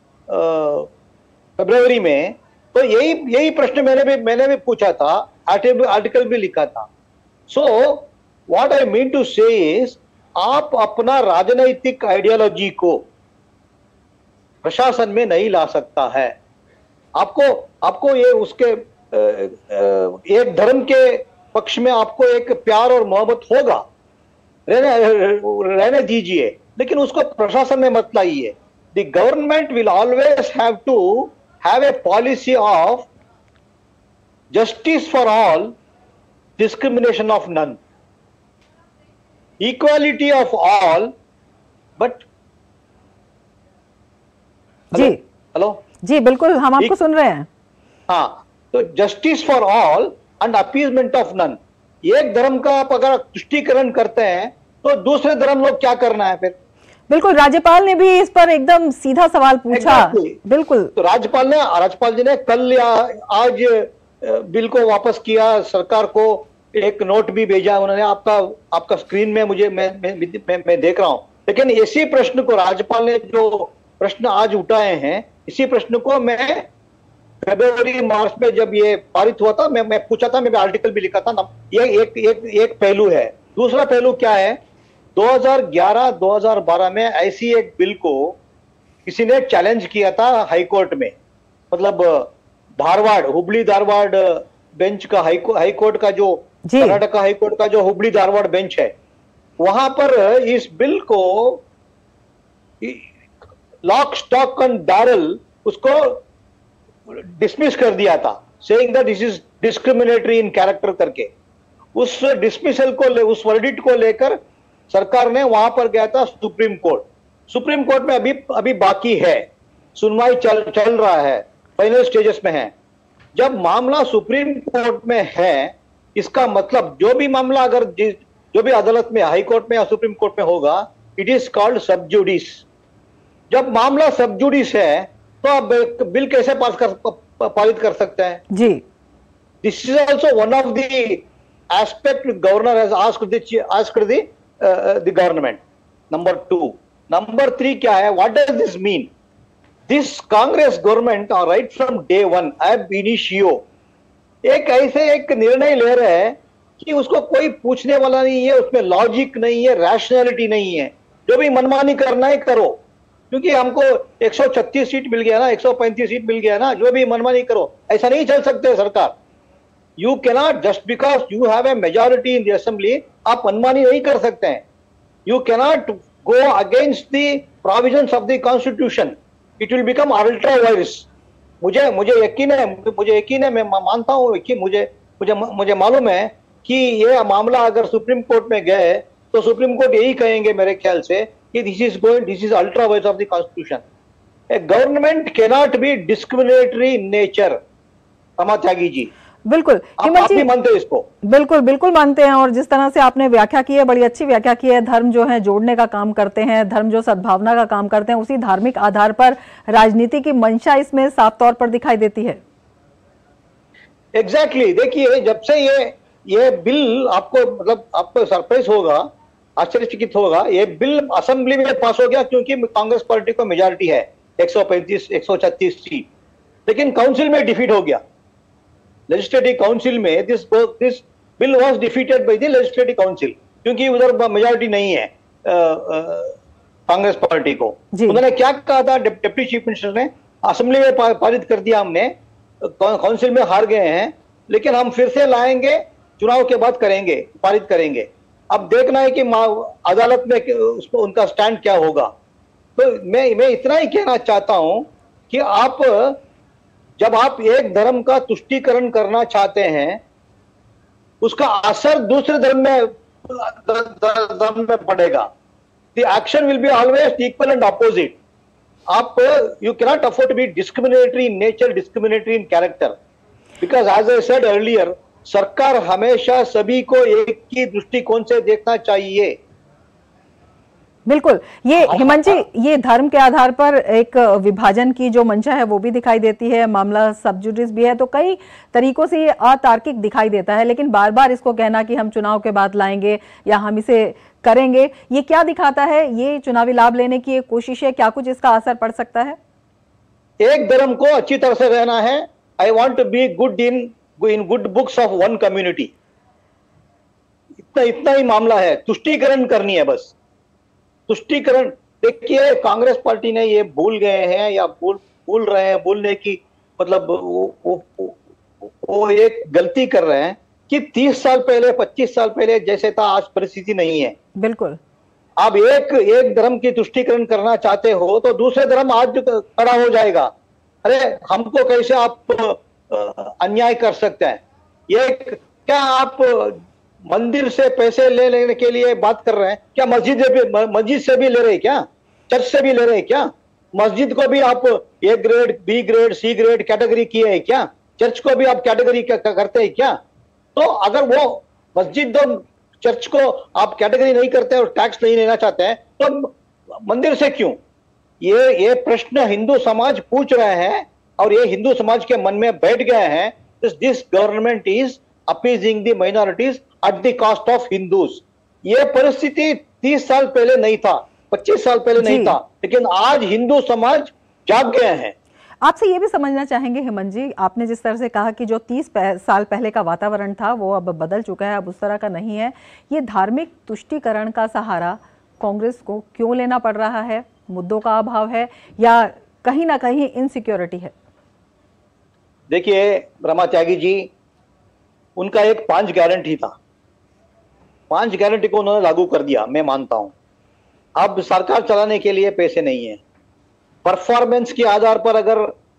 फरवरी में, तो यही प्रश्न मैंने भी पूछा था, आर्टिकल भी लिखा था। So what I mean to say is, आप अपना राजनीतिक आइडियोलॉजी को प्रशासन में नहीं ला सकता है। आपको ये उसके एक धर्म के पक्ष में आपको एक प्यार और मोहब्बत होगा, रहने दीजिए, लेकिन उसको प्रशासन में मत लाइए। The government will always have to have a policy of justice for all, discrimination of none, equality of all, but जी हेलो जी बिल्कुल, हम आपको सुन रहे हैं। हाँ, तो justice for all and appeasement of none. एक धर्म का आप अगर तुष्टीकरण करते हैं तो दूसरे धर्म लोग क्या करना है फिर? बिल्कुल, राज्यपाल ने भी इस पर एकदम सीधा सवाल पूछा। बिल्कुल, तो राज्यपाल जी ने कल या आज बिल को वापस किया, सरकार को एक नोट भी भेजा उन्होंने, आपका स्क्रीन में मैं देख रहा हूं। लेकिन इसी प्रश्न को राज्यपाल ने जो प्रश्न आज उठाए हैं, इसी प्रश्न को मैं फरवरी मार्च में जब ये पारित हुआ था, मैं पूछा था, मैं आर्टिकल भी लिखा था। ये एक पहलू है। दूसरा पहलू क्या है, 2011-2012 में ऐसी एक बिल को किसी ने चैलेंज किया था हाई कोर्ट में, मतलब धारवाड़, हुबली धारवाड़ बेंच का, हाई कोर्ट का जो कर्नाटक हाई कोर्ट का जो हुबली धारवाड़ बेंच है, वहां पर इस बिल को लॉक स्टॉक एंड बैरल उसको डिसमिस कर दिया था, saying that this is discriminatory in character करके। उस डिसमिसल को उस वर्डिक्ट को लेकर सरकार ने वहां पर गया था सुप्रीम कोर्ट में अभी बाकी है, सुनवाई चल रहा है, फाइनल स्टेजेस में है। जब मामला सुप्रीम कोर्ट में है, इसका मतलब जो भी मामला अगर जो भी अदालत में, हाई कोर्ट में या सुप्रीम कोर्ट में होगा, इट इज कॉल्ड सब जुडिस। जब मामला सब जुडिस है तो आप बिल कैसे पारित कर सकते हैं? जी, this is also one of the aspect governor has asked the government. Number 2, number 3 क्या है? What does this mean? This Congress government और right from day one ab initio एक निर्णय ले रहे हैं कि उसको कोई पूछने वाला नहीं है, उसमें लॉजिक नहीं है, रैशनैलिटी नहीं है, जो भी मनमानी करना है करो, क्योंकि हमको 136 सीट मिल गया ना, 135 सीट मिल गया ना, जो भी मनमानी करो। ऐसा नहीं चल सकते सरकार। You cannot, just because you have a majority in the assembly, आप मनमानी नहीं कर सकते हैं। You cannot go against the provisions of the constitution, it will become ultra vires. मुझे यकीन है, मैं मानता हूँ, मुझे मालूम है कि ये मामला अगर सुप्रीम कोर्ट में गए तो सुप्रीम कोर्ट यही कहेंगे मेरे ख्याल से कि this is ultra vires of the constitution. A government cannot be discriminatory in nature. Rama Tyagi ji, बिल्कुल, आप भी मानते हैं इसको? बिल्कुल मानते हैं। और जिस तरह से आपने व्याख्या की है, बड़ी अच्छी व्याख्या की है। धर्म जो है जोड़ने का काम करते हैं, धर्म जो सद्भावना का काम करते हैं, उसी धार्मिक आधार पर राजनीति की मंशा इसमें साफ तौर पर दिखाई देती है। एग्जैक्टली। देखिए, जब से ये बिल आपको सरप्राइज होगा, आश्चर्यचकित होगा, ये बिल असेंबली में पास हो गया क्योंकि कांग्रेस पार्टी को मेजॉरिटी है, 135-136 सीट, लेकिन काउंसिल में डिफीट हो गया। लेजिस्लेटिव काउंसिल में this bill was defeated by the legislative council, क्योंकि उधर मेजॉरिटी नहीं है कांग्रेस पार्टी को। उन्होंने क्या कहा था, डिप्टी चीफ मिनिस्टर ने, असेंबली में पारित कर दिया हमने, काउंसिल में हार गए हैं, लेकिन हम फिर से लाएंगे, चुनाव के बाद करेंगे, पारित करेंगे। अब देखना है कि अदालत में उसको उनका स्टैंड क्या होगा। तो मैं इतना ही कहना चाहता हूं कि जब आप एक धर्म का तुष्टीकरण करना चाहते हैं, उसका असर दूसरे धर्म में पड़ेगा। The action will be always equal and opposite. आप you cannot afford to be discriminatory in nature, discriminatory in character, because as I said earlier, सरकार हमेशा सभी को एक ही दृष्टिकोण से देखना चाहिए। बिल्कुल, ये हेमंत जी, ये धर्म के आधार पर एक विभाजन की जो मंशा है वो भी दिखाई देती है, मामला सब जुडिस भी है, तो कई तरीकों से ये अतार्किक दिखाई देता है, लेकिन बार बार इसको कहना कि हम चुनाव के बाद लाएंगे या हम इसे करेंगे, ये क्या दिखाता है? ये चुनावी लाभ लेने की एक कोशिश है, क्या कुछ इसका असर पड़ सकता है? एक धर्म को अच्छी तरह से रहना है। I want to be good in good books of one community, इतना ही मामला है। तुष्टीकरण करनी है बस, तुष्टीकरण। देखिए, कांग्रेस पार्टी ने ये भूल गए हैं या भूल रहे हैं, भूलने की मतलब वो एक गलती कर रहे हैं कि 30 साल पहले 25 साल पहले जैसे था आज परिस्थिति नहीं है। बिल्कुल। आप एक धर्म की तुष्टीकरण करना चाहते हो तो दूसरे धर्म आज खड़ा हो जाएगा। अरे हमको कैसे आप अन्याय कर सकते हैं? ये क्या आप मंदिर से पैसे लेने के लिए बात कर रहे हैं? क्या मस्जिद से भी ले रहे हैं क्या? चर्च से भी ले रहे हैं क्या? मस्जिद को भी आप A grade, B grade, C grade category किए है क्या? चर्च को भी आप कैटेगरी करते हैं क्या? तो अगर वो मस्जिद और चर्च को आप कैटेगरी नहीं करते और टैक्स नहीं लेना चाहते हैं तो मंदिर से क्यों? ये प्रश्न हिंदू समाज पूछ रहे हैं और ये हिंदू समाज के मन में बैठ गए हैं। This government is appeasing the minorities at the cost of Hindus. ये परिस्थिति 30 साल पहले नहीं था, 25 साल पहले नहीं था, लेकिन आज हिंदू समाज जाग गए हैं। आपसे ये भी समझना चाहेंगे हेमंत जी, आपने जिस तरह से कहा कि जो 30 साल पहले का वातावरण था वो अब बदल चुका है, अब उस तरह का नहीं है। ये धार्मिक तुष्टीकरण का सहारा कांग्रेस को क्यों लेना पड़ रहा है? मुद्दों का अभाव है या कहीं ना कहीं इनसिक्योरिटी है? देखिए रमा त्यागी जी, उनका एक 5 गारंटी था, 5 गारंटी को उन्होंने लागू कर दिया, मैं मानता हूं। अब सरकार चलाने के लिए पैसे नहीं है। परफॉर्मेंस के आधार पर अगर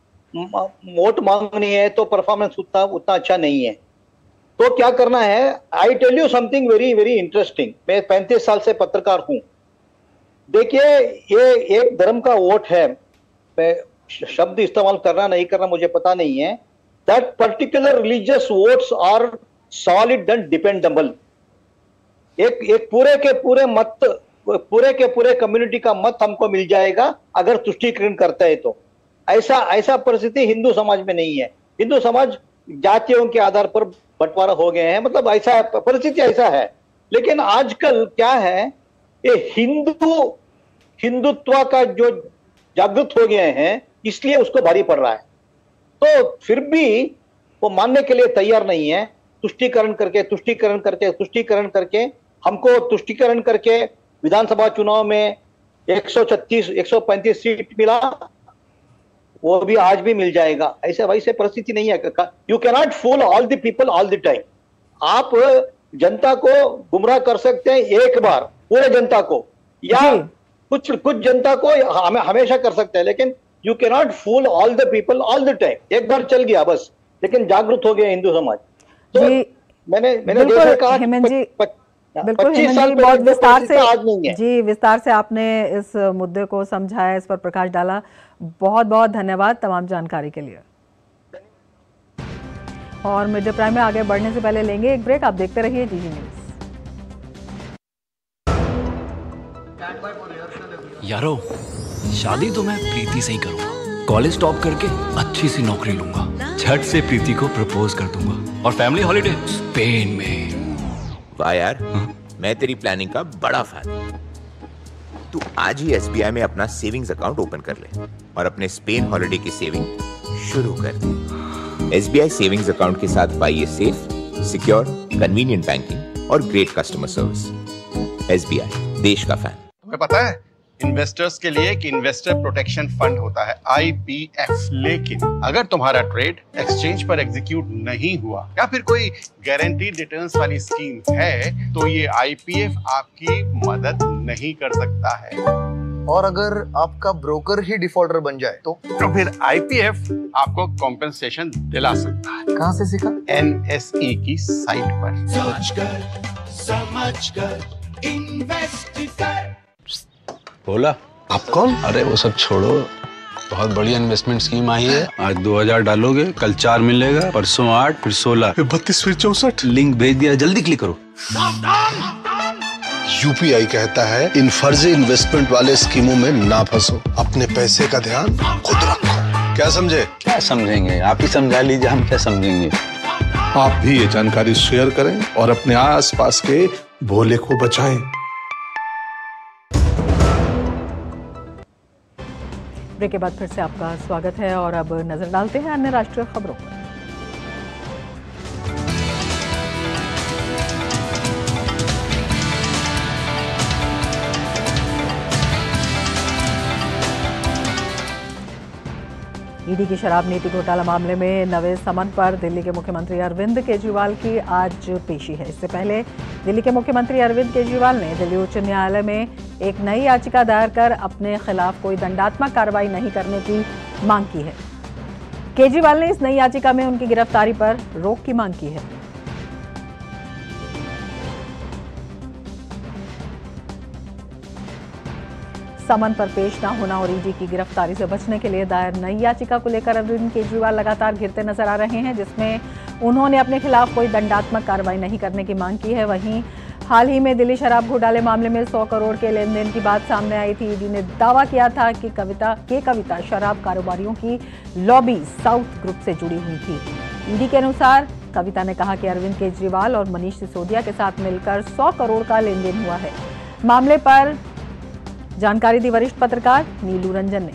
वोट मांगनी है तो परफॉर्मेंस उतना अच्छा नहीं है। तो क्या करना है? I tell you something very very interesting. मैं 35 साल से पत्रकार हूं। देखिए, ये एक धर्म का वोट है, मैं शब्द इस्तेमाल करना नहीं करना मुझे पता नहीं है। That particular religious votes are solid and dependable. एक पूरे के पूरे कम्युनिटी का मत हमको मिल जाएगा अगर तुष्टीकरण करता है तो। ऐसा परिस्थिति हिंदू समाज में नहीं है। हिंदू समाज जातियों के आधार पर बंटवारा हो गए हैं, मतलब ऐसा परिस्थिति ऐसा है। लेकिन आजकल क्या है, ये हिंदुत्व का जो जागृत हो गए हैं, इसलिए उसको भारी पड़ रहा है। तो फिर भी वो मानने के लिए तैयार नहीं है। तुष्टीकरण करके हमको तुष्टीकरण करके विधानसभा चुनाव में 135 सीट मिला, वो भी आज भी मिल जाएगा, ऐसे वैसे परिस्थिति नहीं है। You can not fool all the people all the time. आप जनता को गुमराह कर सकते हैं एक बार, पूरे जनता को, या कुछ जनता को हमेशा कर सकते हैं, लेकिन you can not fool all the people all the time. एक बार चल गया बस, लेकिन जागरूक हो गया हिंदू समाज। तो मैंने जैसे कहा, हेमंत जी, बिल्कुल हेमंत जी, बहुत विस्तार से आपने इस मुद्दे को समझाया, इस पर प्रकाश डाला। बहुत बहुत धन्यवाद तमाम जानकारी के लिए। और मिड डे प्राइम में आगे बढ़ने से पहले लेंगे एक ब्रेक। आप देखते रहिए जीजी न्यूज। यारो, शादी तो मैं प्रीति से ही करूंगा। कॉलेज टॉप करके अच्छी सी नौकरी लूंगा, झट से प्रीति को प्रपोज कर दूंगा और फैमिली हॉलिडे स्पेन में। वाह यार, मैं तेरी प्लानिंग का बड़ा फैन। तू आज ही SBI में अपना सेविंग्स अकाउंट ओपन कर ले और अपने स्पेन हॉलिडे की सेविंग शुरू कर दे। SBI सेविंग्स अकाउंट के साथ पाइए सेफ, सिक्योर, कन्वीनियंट बैंकिंग और ग्रेट कस्टमर सर्विस। SBI, देश का फैन। तुम्हें पता है इन्वेस्टर्स के लिए कि इन्वेस्टर प्रोटेक्शन फंड होता है IPF, लेकिन अगर तुम्हारा ट्रेड एक्सचेंज पर एग्जीक्यूट नहीं हुआ या फिर कोई गारंटीड रिटर्न्स वाली स्कीम है तो ये IPF आपकी मदद नहीं कर सकता है। और अगर आपका ब्रोकर ही डिफॉल्टर बन जाए तो फिर IPF आपको कॉम्पेंसेशन दिला सकता है। कहाँ से सीखा? NSE की साइट पर। सोचकर समझकर इन्वेस्ट कर। बोला आप कौन? अरे वो सब छोड़ो, बहुत बढ़िया इन्वेस्टमेंट स्कीम आई है। आज 2000 डालोगे, कल 4 मिलेगा, परसों 8, फिर 16, फिर 32, फिर 64। लिंक भेज दिया, जल्दी क्लिक करो। यूपीआई कहता है इन फर्जी इन्वेस्टमेंट वाले स्कीमों में ना फंसो, अपने पैसे का ध्यान खुद रखो। क्या समझे? क्या समझेंगे, आप ही समझा लीजिए, हम क्या समझेंगे। आप भी ये जानकारी शेयर करें और अपने आसपास के भोले को बचाएं। ब्रेक के बाद फिर से आपका स्वागत है और अब नजर डालते हैं अन्य राष्ट्रीय खबरों पर। ईडी की शराब नीति घोटाला मामले में नवे समन पर दिल्ली के मुख्यमंत्री अरविंद केजरीवाल की आज पेशी है। इससे पहले दिल्ली के मुख्यमंत्री अरविंद केजरीवाल ने दिल्ली उच्च न्यायालय में एक नई याचिका दायर कर अपने खिलाफ कोई दंडात्मक कार्रवाई नहीं करने की मांग की है। केजरीवाल ने इस नई याचिका में उनकी गिरफ्तारी पर रोक की मांग की है। समन पर पेश न होना और ईडी की गिरफ्तारी से बचने के लिए दायर नई याचिका को लेकर अरविंद केजरीवाल लगातार घिरते नजर आ रहे हैं, जिसमें उन्होंने अपने खिलाफ कोई दंडात्मक कार्रवाई नहीं करने की मांग की है। वहीं हाल ही में दिल्ली शराब घोटाले मामले में 100 करोड़ के लेन देन की बात सामने आई थी। ईडी ने दावा किया था कि कविता शराब कारोबारियों की लॉबी साउथ ग्रुप से जुड़ी हुई थी। ईडी के अनुसार कविता ने कहा कि अरविंद केजरीवाल और मनीष सिसोदिया के साथ मिलकर 100 करोड़ का लेन देन हुआ है। मामले पर जानकारी दी वरिष्ठ पत्रकार नीलू रंजन ने।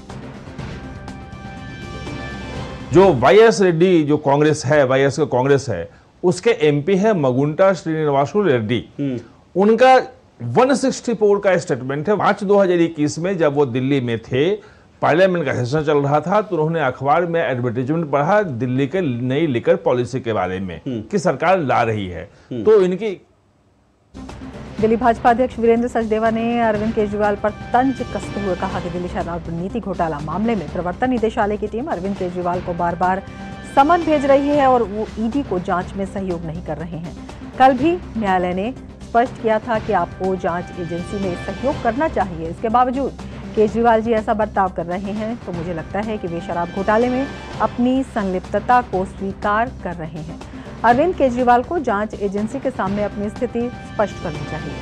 जो वाईएस रेड्डी जो कांग्रेस है, वाईएस का कांग्रेस है, उसके एमपी है मगुंटा श्रीनिवासुलु रेड्डी। उनका 164 का स्टेटमेंट है। मार्च 2021 में जब वो दिल्ली में थे, पार्लियामेंट का सेशन चल रहा था, तो उन्होंने अखबार में एडवर्टाइजमेंट पढ़ा दिल्ली के नई लिकर पॉलिसी के बारे में कि सरकार ला रही है। तो इनकी दिल्ली भाजपा अध्यक्ष वीरेंद्र सचदेवा ने अरविंद केजरीवाल पर तंज कसते हुए कहा कि दिल्ली शराब नीति घोटाला मामले में प्रवर्तन निदेशालय की टीम अरविंद केजरीवाल को बार बार समन भेज रही है और वो ईडी को जांच में सहयोग नहीं कर रहे हैं। कल भी न्यायालय ने स्पष्ट किया था कि आपको जांच एजेंसी में सहयोग करना चाहिए। इसके बावजूद केजरीवाल जी ऐसा बर्ताव कर रहे हैं, तो मुझे लगता है कि वे शराब घोटाले में अपनी संलिप्तता को स्वीकार कर रहे हैं। अरविंद केजरीवाल को जांच एजेंसी के सामने अपनी स्थिति स्पष्ट करनी चाहिए।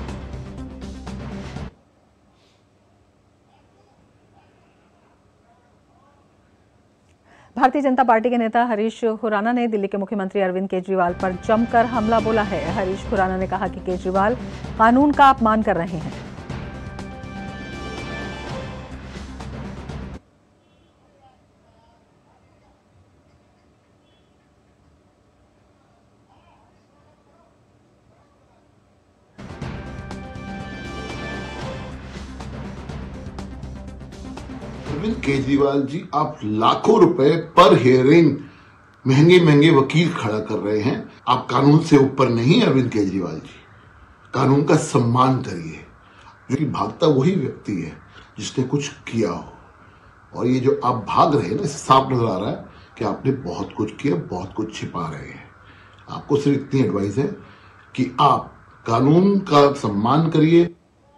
भारतीय जनता पार्टी के नेता हरीश खुराना ने दिल्ली के मुख्यमंत्री अरविंद केजरीवाल पर जमकर हमला बोला है। हरीश खुराना ने कहा कि केजरीवाल कानून का अपमान कर रहे हैं। अरविंद केजरीवाल जी, आप लाखों रुपए पर हियरिंग महंगे महंगे वकील खड़ा कर रहे हैं। आप कानून से ऊपर नहीं अरविंद केजरीवाल जी। कानून का सम्मान करिए। जो कि भागता वही व्यक्ति है जिसने कुछ किया हो, और ये जो आप भाग रहे हैं ना, इससे साफ नजर आ रहा है कि आपने बहुत कुछ किया, बहुत कुछ छिपा रहे हैं। आपको सिर्फ इतनी एडवाइस है कि आप कानून का सम्मान करिए।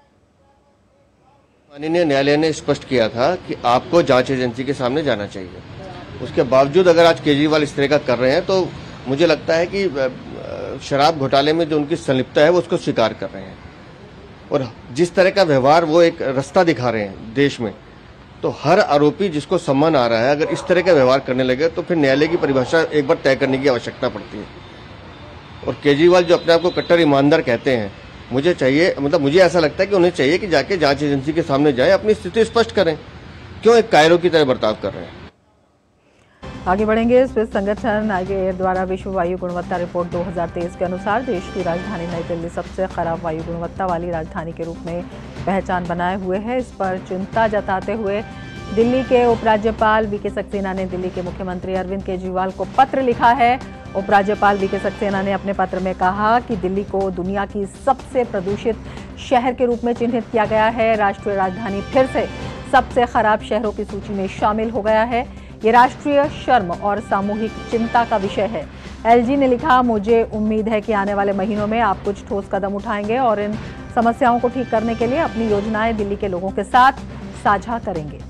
माननीय न्यायालय ने स्पष्ट किया था कि आपको जांच एजेंसी के सामने जाना चाहिए। उसके बावजूद अगर आज केजरीवाल इस तरह का कर रहे हैं, तो मुझे लगता है कि शराब घोटाले में जो उनकी संलिप्तता है वो उसको स्वीकार कर रहे हैं। और जिस तरह का व्यवहार वो एक रास्ता दिखा रहे हैं देश में, तो हर आरोपी जिसको सम्मान आ रहा है, अगर इस तरह का व्यवहार करने लगे तो फिर न्यायालय की परिभाषा एक बार तय करने की आवश्यकता पड़ती है। और केजरीवाल जो अपने आप को कट्टर ईमानदार कहते हैं, मुझे ऐसा लगता है कि उन्हें चाहिए कि जाके जांच एजेंसी के सामने जाएं, अपनी स्थिति स्पष्ट करें। क्यों एक कायरों की तरह बर्ताव कर रहे हैं? आगे बढ़ेंगे। स्विस संगठन आईएएयर द्वारा विश्व वायु गुणवत्ता रिपोर्ट 2023 के अनुसार देश की राजधानी नई दिल्ली सबसे खराब वायु गुणवत्ता वाली राजधानी के रूप में पहचान बनाए हुए है। इस पर चिंता जताते हुए दिल्ली के उपराज्यपाल वीके सक्सेना ने दिल्ली के मुख्यमंत्री अरविंद केजरीवाल को पत्र लिखा है। उपराज्यपाल वीके सक्सेना ने अपने पत्र में कहा कि दिल्ली को दुनिया की सबसे प्रदूषित शहर के रूप में चिन्हित किया गया है। राष्ट्रीय राजधानी फिर से सबसे खराब शहरों की सूची में शामिल हो गया है। ये राष्ट्रीय शर्म और सामूहिक चिंता का विषय है। एलजी ने लिखा, मुझे उम्मीद है कि आने वाले महीनों में आप कुछ ठोस कदम उठाएंगे और इन समस्याओं को ठीक करने के लिए अपनी योजनाएं दिल्ली के लोगों के साथ साझा करेंगे।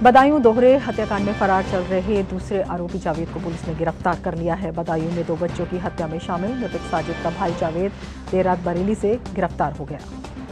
बदायूं दोहरे हत्याकांड में फरार चल रहे दूसरे आरोपी जावेद को पुलिस ने गिरफ्तार कर लिया है। बदायूं में 2 बच्चों की हत्या में शामिल मृतक साजिद का भाई जावेद देर रात बरेली से गिरफ्तार हो गया।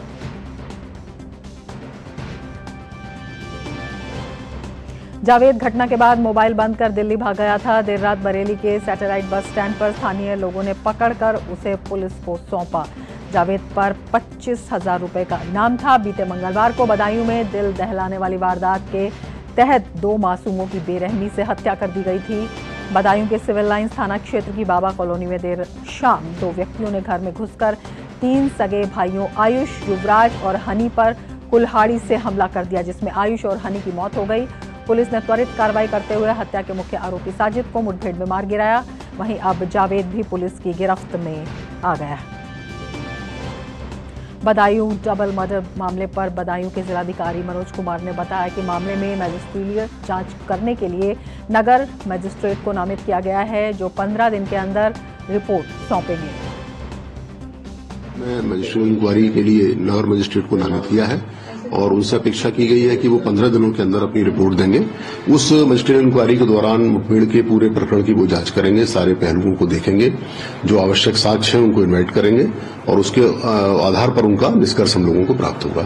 जावेद घटना के बाद मोबाइल बंद कर दिल्ली भाग गया था। देर रात बरेली के सैटेलाइट बस स्टैंड पर स्थानीय लोगों ने पकड़कर उसे पुलिस को सौंपा। जावेद पर 25,000 रुपए का इनाम था। बीते मंगलवार को बदायूं में दिल दहलाने वाली वारदात के तहत 2 मासूमों की बेरहमी से हत्या कर दी गई थी। बदायूं के सिविल लाइंस थाना क्षेत्र की बाबा कॉलोनी में देर शाम 2 व्यक्तियों ने घर में घुसकर 3 सगे भाइयों आयुष, युवराज और हनी पर कुल्हाड़ी से हमला कर दिया, जिसमें आयुष और हनी की मौत हो गई। पुलिस ने त्वरित कार्रवाई करते हुए हत्या के मुख्य आरोपी साजिद को मुठभेड़ में मार गिराया। वहीं अब जावेद भी पुलिस की गिरफ्त में आ गया है। बदायूं डबल मर्डर मामले पर बदायूं के जिलाधिकारी मनोज कुमार ने बताया कि मामले में मजिस्ट्रियल जांच करने के लिए नगर मजिस्ट्रेट को नामित किया गया है, जो 15 दिन के अंदर रिपोर्ट सौंपेंगे। मजिस्ट्रियल इंक्वायरी के लिए नगर मजिस्ट्रेट को नामित किया है और उनसे अपेक्षा की गई है कि वो 15 दिनों के अंदर अपनी रिपोर्ट देंगे। उस मजिस्ट्रियल इंक्वायरी के दौरान मुठभेड़ के पूरे प्रकरण की वो जांच करेंगे, सारे पहलुओं को देखेंगे, जो आवश्यक साक्ष्य हैं उनको इन्वाइट करेंगे और उसके आधार पर उनका निष्कर्ष हम लोगों को प्राप्त होगा।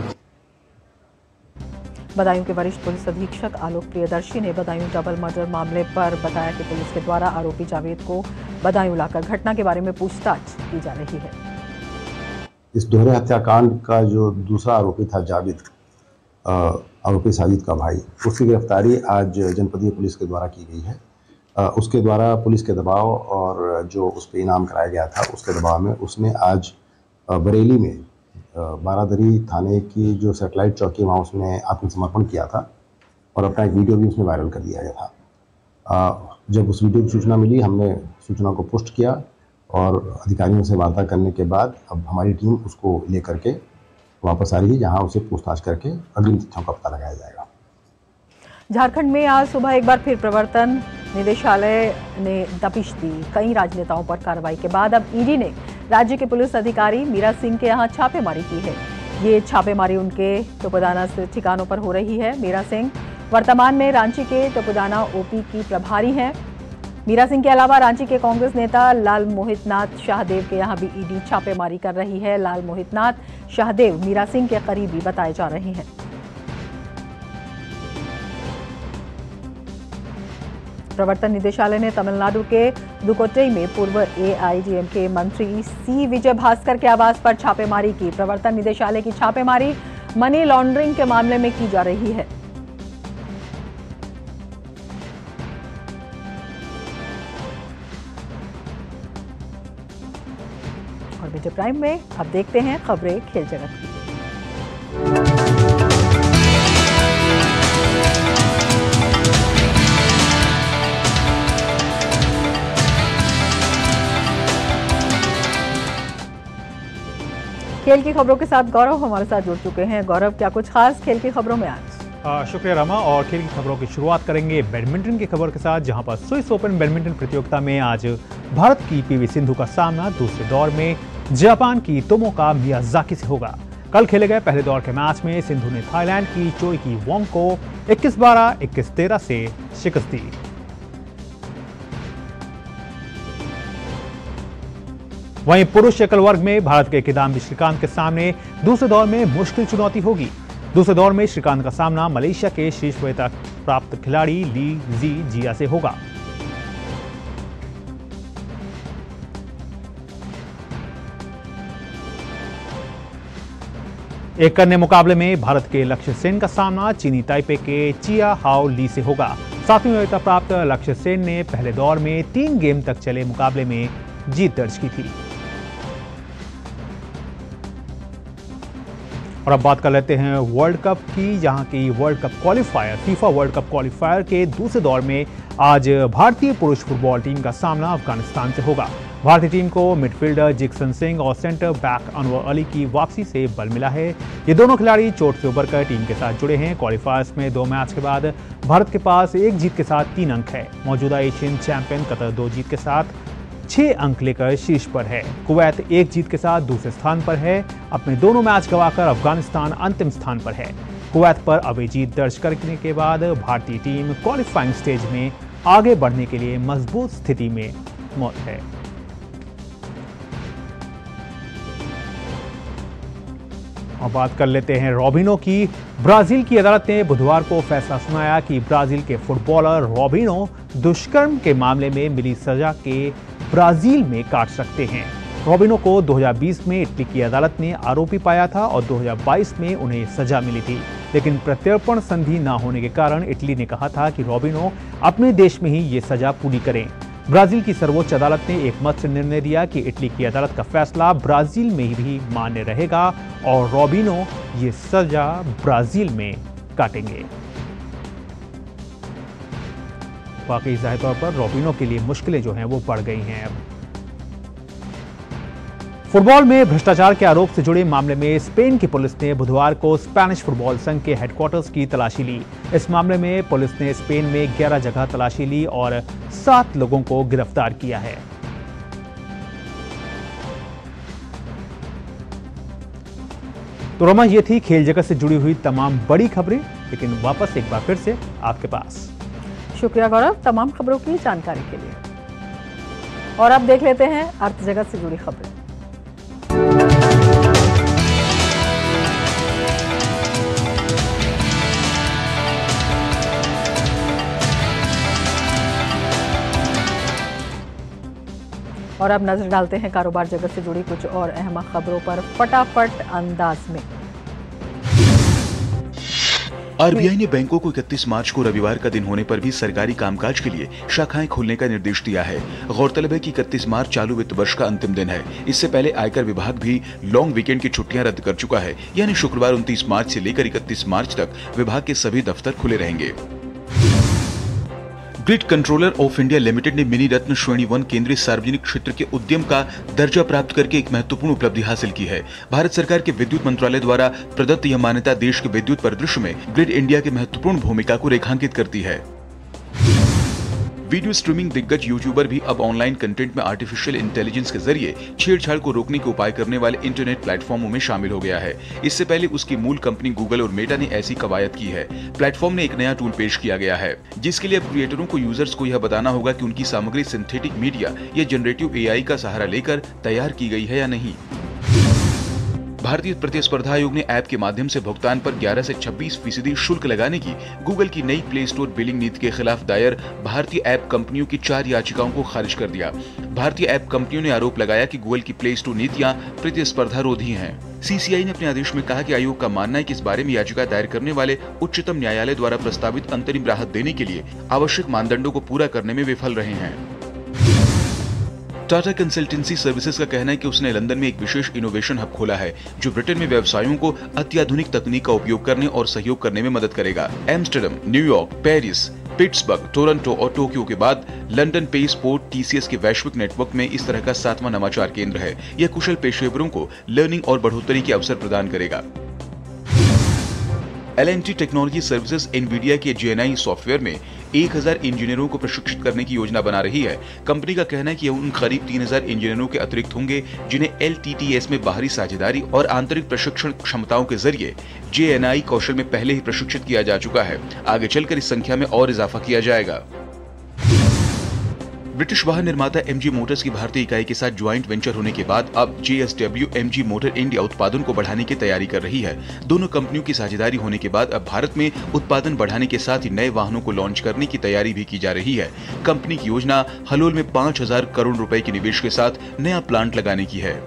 बदायूं के वरिष्ठ पुलिस अधीक्षक आलोक प्रियदर्शी ने बदायूं डबल मर्डर मामले पर बताया कि पुलिस के द्वारा आरोपी जावेद को बदायूं लाकर घटना के बारे में पूछताछ की जा रही है। इस दोहरे हत्याकांड का जो दूसरा आरोपी था जावेद, आरोपी साजिद का भाई, उसकी गिरफ्तारी आज जनपदीय पुलिस के द्वारा की गई है। उसके द्वारा पुलिस के दबाव और जो उस पर इनाम कराया गया था उसके दबाव में उसने आज बरेली में बारादरी थाने की जो सैटेलाइट चौकी वहाँ उसने आत्मसमर्पण किया था और अपना एक वीडियो भी उसने वायरल कर दिया गया था। जब उस वीडियो की सूचना मिली, हमने सूचना को पोस्ट किया और अधिकारियों से वार्ता करने के बाद अब हमारी टीम उसको लेकर के वापस आ रही है, जहां उसे पूछताछ करके अग्रिम तथ्यों का पता लगाया जाएगा। झारखंड में आज सुबह एक बार फिर प्रवर्तन निदेशालय ने दबिश दी। कई राजनेताओं पर कार्रवाई के बाद अब ईडी ने राज्य के पुलिस अधिकारी मीरा सिंह के यहां छापेमारी की है। ये छापेमारी उनके तोपुदाना स्थित ठिकानों पर हो रही है। मीरा सिंह वर्तमान में रांची के तोपुदाना ओपी की प्रभारी हैं। मीरा सिंह के अलावा रांची के कांग्रेस नेता लाल मोहितनाथ शाहदेव के यहां भी ईडी छापेमारी कर रही है। लाल मोहितनाथ शाहदेव मीरा सिंह के करीबी बताए जा रहे हैं। प्रवर्तन निदेशालय ने तमिलनाडु के दुकोट्टई में पूर्व एआईडीएमके मंत्री सी विजय भास्कर के आवास पर छापेमारी की। प्रवर्तन निदेशालय की छापेमारी मनी लॉन्ड्रिंग के मामले में की जा रही है। और बीटे प्राइम में अब देखते हैं खबरें खेल जगत की। खेल की खबरों के साथ गौरव हमारे साथ जुड़ चुके हैं। गौरव, क्या कुछ खास खेल की खबरों में आज? शुक्रिया रमा। और खेल की खबरों की शुरुआत करेंगे बैडमिंटन की खबर के साथ, जहां पर स्विस ओपन बैडमिंटन प्रतियोगिता में आज भारत की पीवी सिंधु का सामना दूसरे दौर में जापान की तोमोका मियाजाकी से होगा। कल खेले गए पहले दौर के मैच में सिंधु ने थाईलैंड की चोई की वोंग को 21-12, 21-13 से शिकस्त दी। वहीं पुरुष एकल वर्ग में भारत के किदाम्बी श्रीकांत के सामने दूसरे दौर में मुश्किल चुनौती होगी। दूसरे दौर में श्रीकांत का सामना मलेशिया के शीर्ष वरीयता प्राप्त खिलाड़ी ली जी जिया से होगा। एक अन्य मुकाबले में भारत के लक्ष्य सेन का सामना चीनी ताइपे के चिया हाओ ली से होगा। 7वीं वरीयता प्राप्त लक्ष्य सेन ने पहले दौर में 3 गेम तक चले मुकाबले में जीत दर्ज की थी। और अब बात कर लेते हैं वर्ल्ड कप की, जहां की world cup qualifier FIFA world cup qualifier के दूसरे दौर में आज भारतीय पुरुष फुटबॉल टीम का सामना अफगानिस्तान से होगा। भारतीय टीम को मिडफील्डर जिक्सन सिंह और सेंटर बैक अनवर अली की वापसी से बल मिला है। ये दोनों खिलाड़ी चोट से उबरकर टीम के साथ जुड़े हैं। क्वालिफायर्स में 2 मैच के बाद भारत के पास 1 जीत के साथ 3 अंक है। मौजूदा एशियन चैंपियन कतर 2 जीत के साथ 6 अंक लेकर शीर्ष पर है। कुवैत 1 जीत के साथ दूसरे स्थान पर है। अपने दोनों मैच गंवाकर अफगानिस्तान अंतिम स्थान पर है। कुवैत पर अवैध जीत दर्ज करने के बाद भारतीय टीम क्वालिफाइंग स्टेज में आगे बढ़ने के लिए मजबूत स्थिति में है। और बात कर लेते हैं रॉबिनो की। ब्राजील की अदालत ने बुधवार को फैसला सुनाया कि ब्राजील के फुटबॉलर रॉबिनो दुष्कर्म के मामले में मिली सजा के ब्राजील में काट सकते हैं। रॉबिनो को 2020 में इटली की अदालत ने आरोपी पाया था और 2022 में उन्हें सजा मिली थी, लेकिन प्रत्यर्पण संधि न होने के कारण इटली ने कहा था कि रॉबिनो अपने देश में ही ये सजा पूरी करें। ब्राजील की सर्वोच्च अदालत ने एक मत से निर्णय दिया कि इटली की अदालत का फैसला ब्राजील में भी मान्य रहेगा और रॉबिनो ये सजा ब्राजील में काटेंगे। वाकई जाहिर तौर पर रॉबिनो के लिए मुश्किलें जो हैं वो बढ़ गई हैं। अब फुटबॉल में भ्रष्टाचार के आरोप से जुड़े मामले में स्पेन की पुलिस ने बुधवार को स्पेनिश फुटबॉल संघ के हेडक्वार्टर्स की तलाशी ली। इस मामले में पुलिस ने स्पेन में 11 जगह तलाशी ली और 7 लोगों को गिरफ्तार किया है। तो रमा, ये थी खेल जगत से जुड़ी हुई तमाम बड़ी खबरें, लेकिन वापस एक बार फिर से आपके पास। शुक्रिया गौरव तमाम खबरों की जानकारी के लिए। और अब देख लेते हैं अर्थ जगत से जुड़ी खबरें। और अब नजर डालते हैं कारोबार जगत से जुड़ी कुछ और अहम खबरों पर फटाफट अंदाज में। आरबीआई ने बैंकों को 31 मार्च को रविवार का दिन होने पर भी सरकारी कामकाज के लिए शाखाएं खोलने का निर्देश दिया है। गौरतलब है कि 31 मार्च चालू वित्त वर्ष का अंतिम दिन है। इससे पहले आयकर विभाग भी लॉन्ग वीकेंड की छुट्टियां रद्द कर चुका है, यानी शुक्रवार 29 मार्च से लेकर 31 मार्च तक विभाग के सभी दफ्तर खुले रहेंगे। Grid controller of India limited ने मिनी रत्न श्रेणी 1 केंद्रीय सार्वजनिक क्षेत्र के उद्यम का दर्जा प्राप्त करके एक महत्वपूर्ण उपलब्धि हासिल की है। भारत सरकार के विद्युत मंत्रालय द्वारा प्रदत्त यह मान्यता देश के विद्युत परिदृश्य में ग्रिड इंडिया की महत्वपूर्ण भूमिका को रेखांकित करती है। वीडियो स्ट्रीमिंग दिग्गज यूट्यूबर भी अब ऑनलाइन कंटेंट में आर्टिफिशियल इंटेलिजेंस के जरिए छेड़छाड़ को रोकने के उपाय करने वाले इंटरनेट प्लेटफॉर्मों में शामिल हो गया है। इससे पहले उसकी मूल कंपनी गूगल और मेटा ने ऐसी कवायद की है। प्लेटफॉर्म ने एक नया टूल पेश किया गया है, जिसके लिए अब क्रिएटरों को यूजर्स को यह बताना होगा कि उनकी सामग्री सिंथेटिक मीडिया या जनरेटिव एआई का सहारा लेकर तैयार की गई है या नहीं। भारतीय प्रतिस्पर्धा आयोग ने ऐप के माध्यम से भुगतान पर 11 से 26% शुल्क लगाने की गूगल की नई प्ले स्टोर बिलिंग नीति के खिलाफ दायर भारतीय ऐप कंपनियों की 4 याचिकाओं को खारिज कर दिया। भारतीय ऐप कंपनियों ने आरोप लगाया कि गूगल की प्ले स्टोर नीतियां प्रतिस्पर्धा रोधी हैं। सीसीआई ने अपने आदेश में कहा कि आयोग का मानना है कि इस बारे में याचिका दायर करने वाले उच्चतम न्यायालय द्वारा प्रस्तावित अंतरिम राहत देने के लिए आवश्यक मानदंडों को पूरा करने में विफल रहे हैं। टाटा कंसल्टेंसी सर्विसेज का कहना है कि उसने लंदन में एक विशेष इनोवेशन हब खोला है, जो ब्रिटेन में व्यवसायों को अत्याधुनिक तकनीक का उपयोग करने और सहयोग करने में मदद करेगा। Amsterdam, New York, Paris, Pittsburgh, Toronto और टोक्यो के बाद लंदन पेस पोर्ट टीसीएस के वैश्विक नेटवर्क में इस तरह का 7वां नवाचार केंद्र है। यह कुशल पेशेवरों को लर्निंग और बढ़ोतरी के अवसर प्रदान करेगा। L&T टेक्नोलॉजी सर्विसेज एनवीडिया के जेएनआई सॉफ्टवेयर में 1000 इंजीनियरों को प्रशिक्षित करने की योजना बना रही है। कंपनी का कहना है कि उन करीब 3000 इंजीनियरों के अतिरिक्त होंगे जिन्हें LTTS में बाहरी साझेदारी और आंतरिक प्रशिक्षण क्षमताओं के जरिए जेएनआई कौशल में पहले ही प्रशिक्षित किया जा चुका है। आगे चलकर इस संख्या में और इजाफा किया जाएगा। ब्रिटिश वाहन निर्माता MG मोटर्स की भारतीय इकाई के साथ ज्वाइंट वेंचर होने के बाद अब JSW MG मोटर इंडिया उत्पादन को बढ़ाने की तैयारी कर रही है। दोनों कंपनियों की साझेदारी होने के बाद अब भारत में उत्पादन बढ़ाने के साथ ही नए वाहनों को लॉन्च करने की तैयारी भी की जा रही है। कंपनी की योजना हलोल में 5000 करोड़ रुपए के निवेश के साथ नया प्लांट लगाने की है।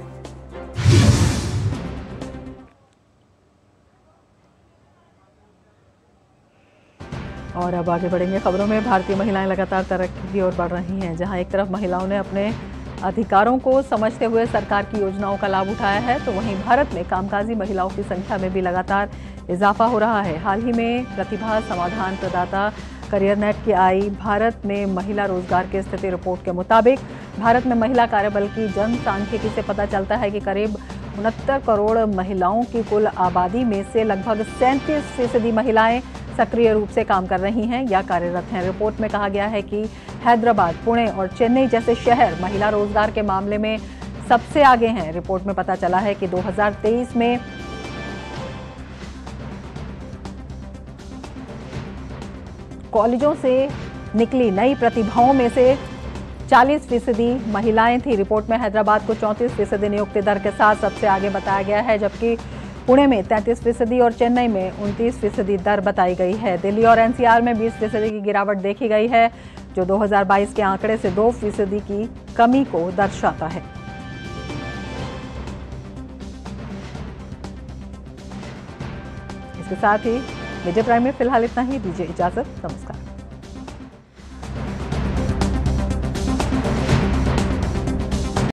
और अब आगे बढ़ेंगे खबरों में। भारतीय महिलाएं लगातार तरक्की की ओर बढ़ रही हैं। जहां एक तरफ महिलाओं ने अपने अधिकारों को समझते हुए सरकार की योजनाओं का लाभ उठाया है, तो वहीं भारत में कामकाजी महिलाओं की संख्या में भी लगातार इजाफा हो रहा है। हाल ही में प्रतिभा समाधान प्रदाता करियर नेट की आई भारत में महिला रोजगार की स्थिति रिपोर्ट के मुताबिक भारत में महिला कार्यबल की जनसांख्यिकी से पता चलता है कि करीब 69 करोड़ महिलाओं की कुल आबादी में से लगभग 37% महिलाएं सक्रिय रूप से काम कर रही हैं या कार्यरत हैं। रिपोर्ट में कहा गया है कि हैदराबाद, पुणे और चेन्नई जैसे शहर महिला रोजगार के मामले में सबसे आगे हैं। रिपोर्ट में पता चला है कि 2023 में कॉलेजों से निकली नई प्रतिभाओं में से 40% महिलाएं थी। रिपोर्ट में हैदराबाद को 34% नियुक्ति दर के साथ सबसे आगे बताया गया है, जबकि पुणे में 33% और चेन्नई में 29% दर बताई गई है। दिल्ली और एनसीआर में 20% की गिरावट देखी गई है, जो 2022 के आंकड़े से 2% की कमी को दर्शाता है। इसके साथ ही विजय प्राइम में फिलहाल इतना ही। दीजिए इजाजत, नमस्कार।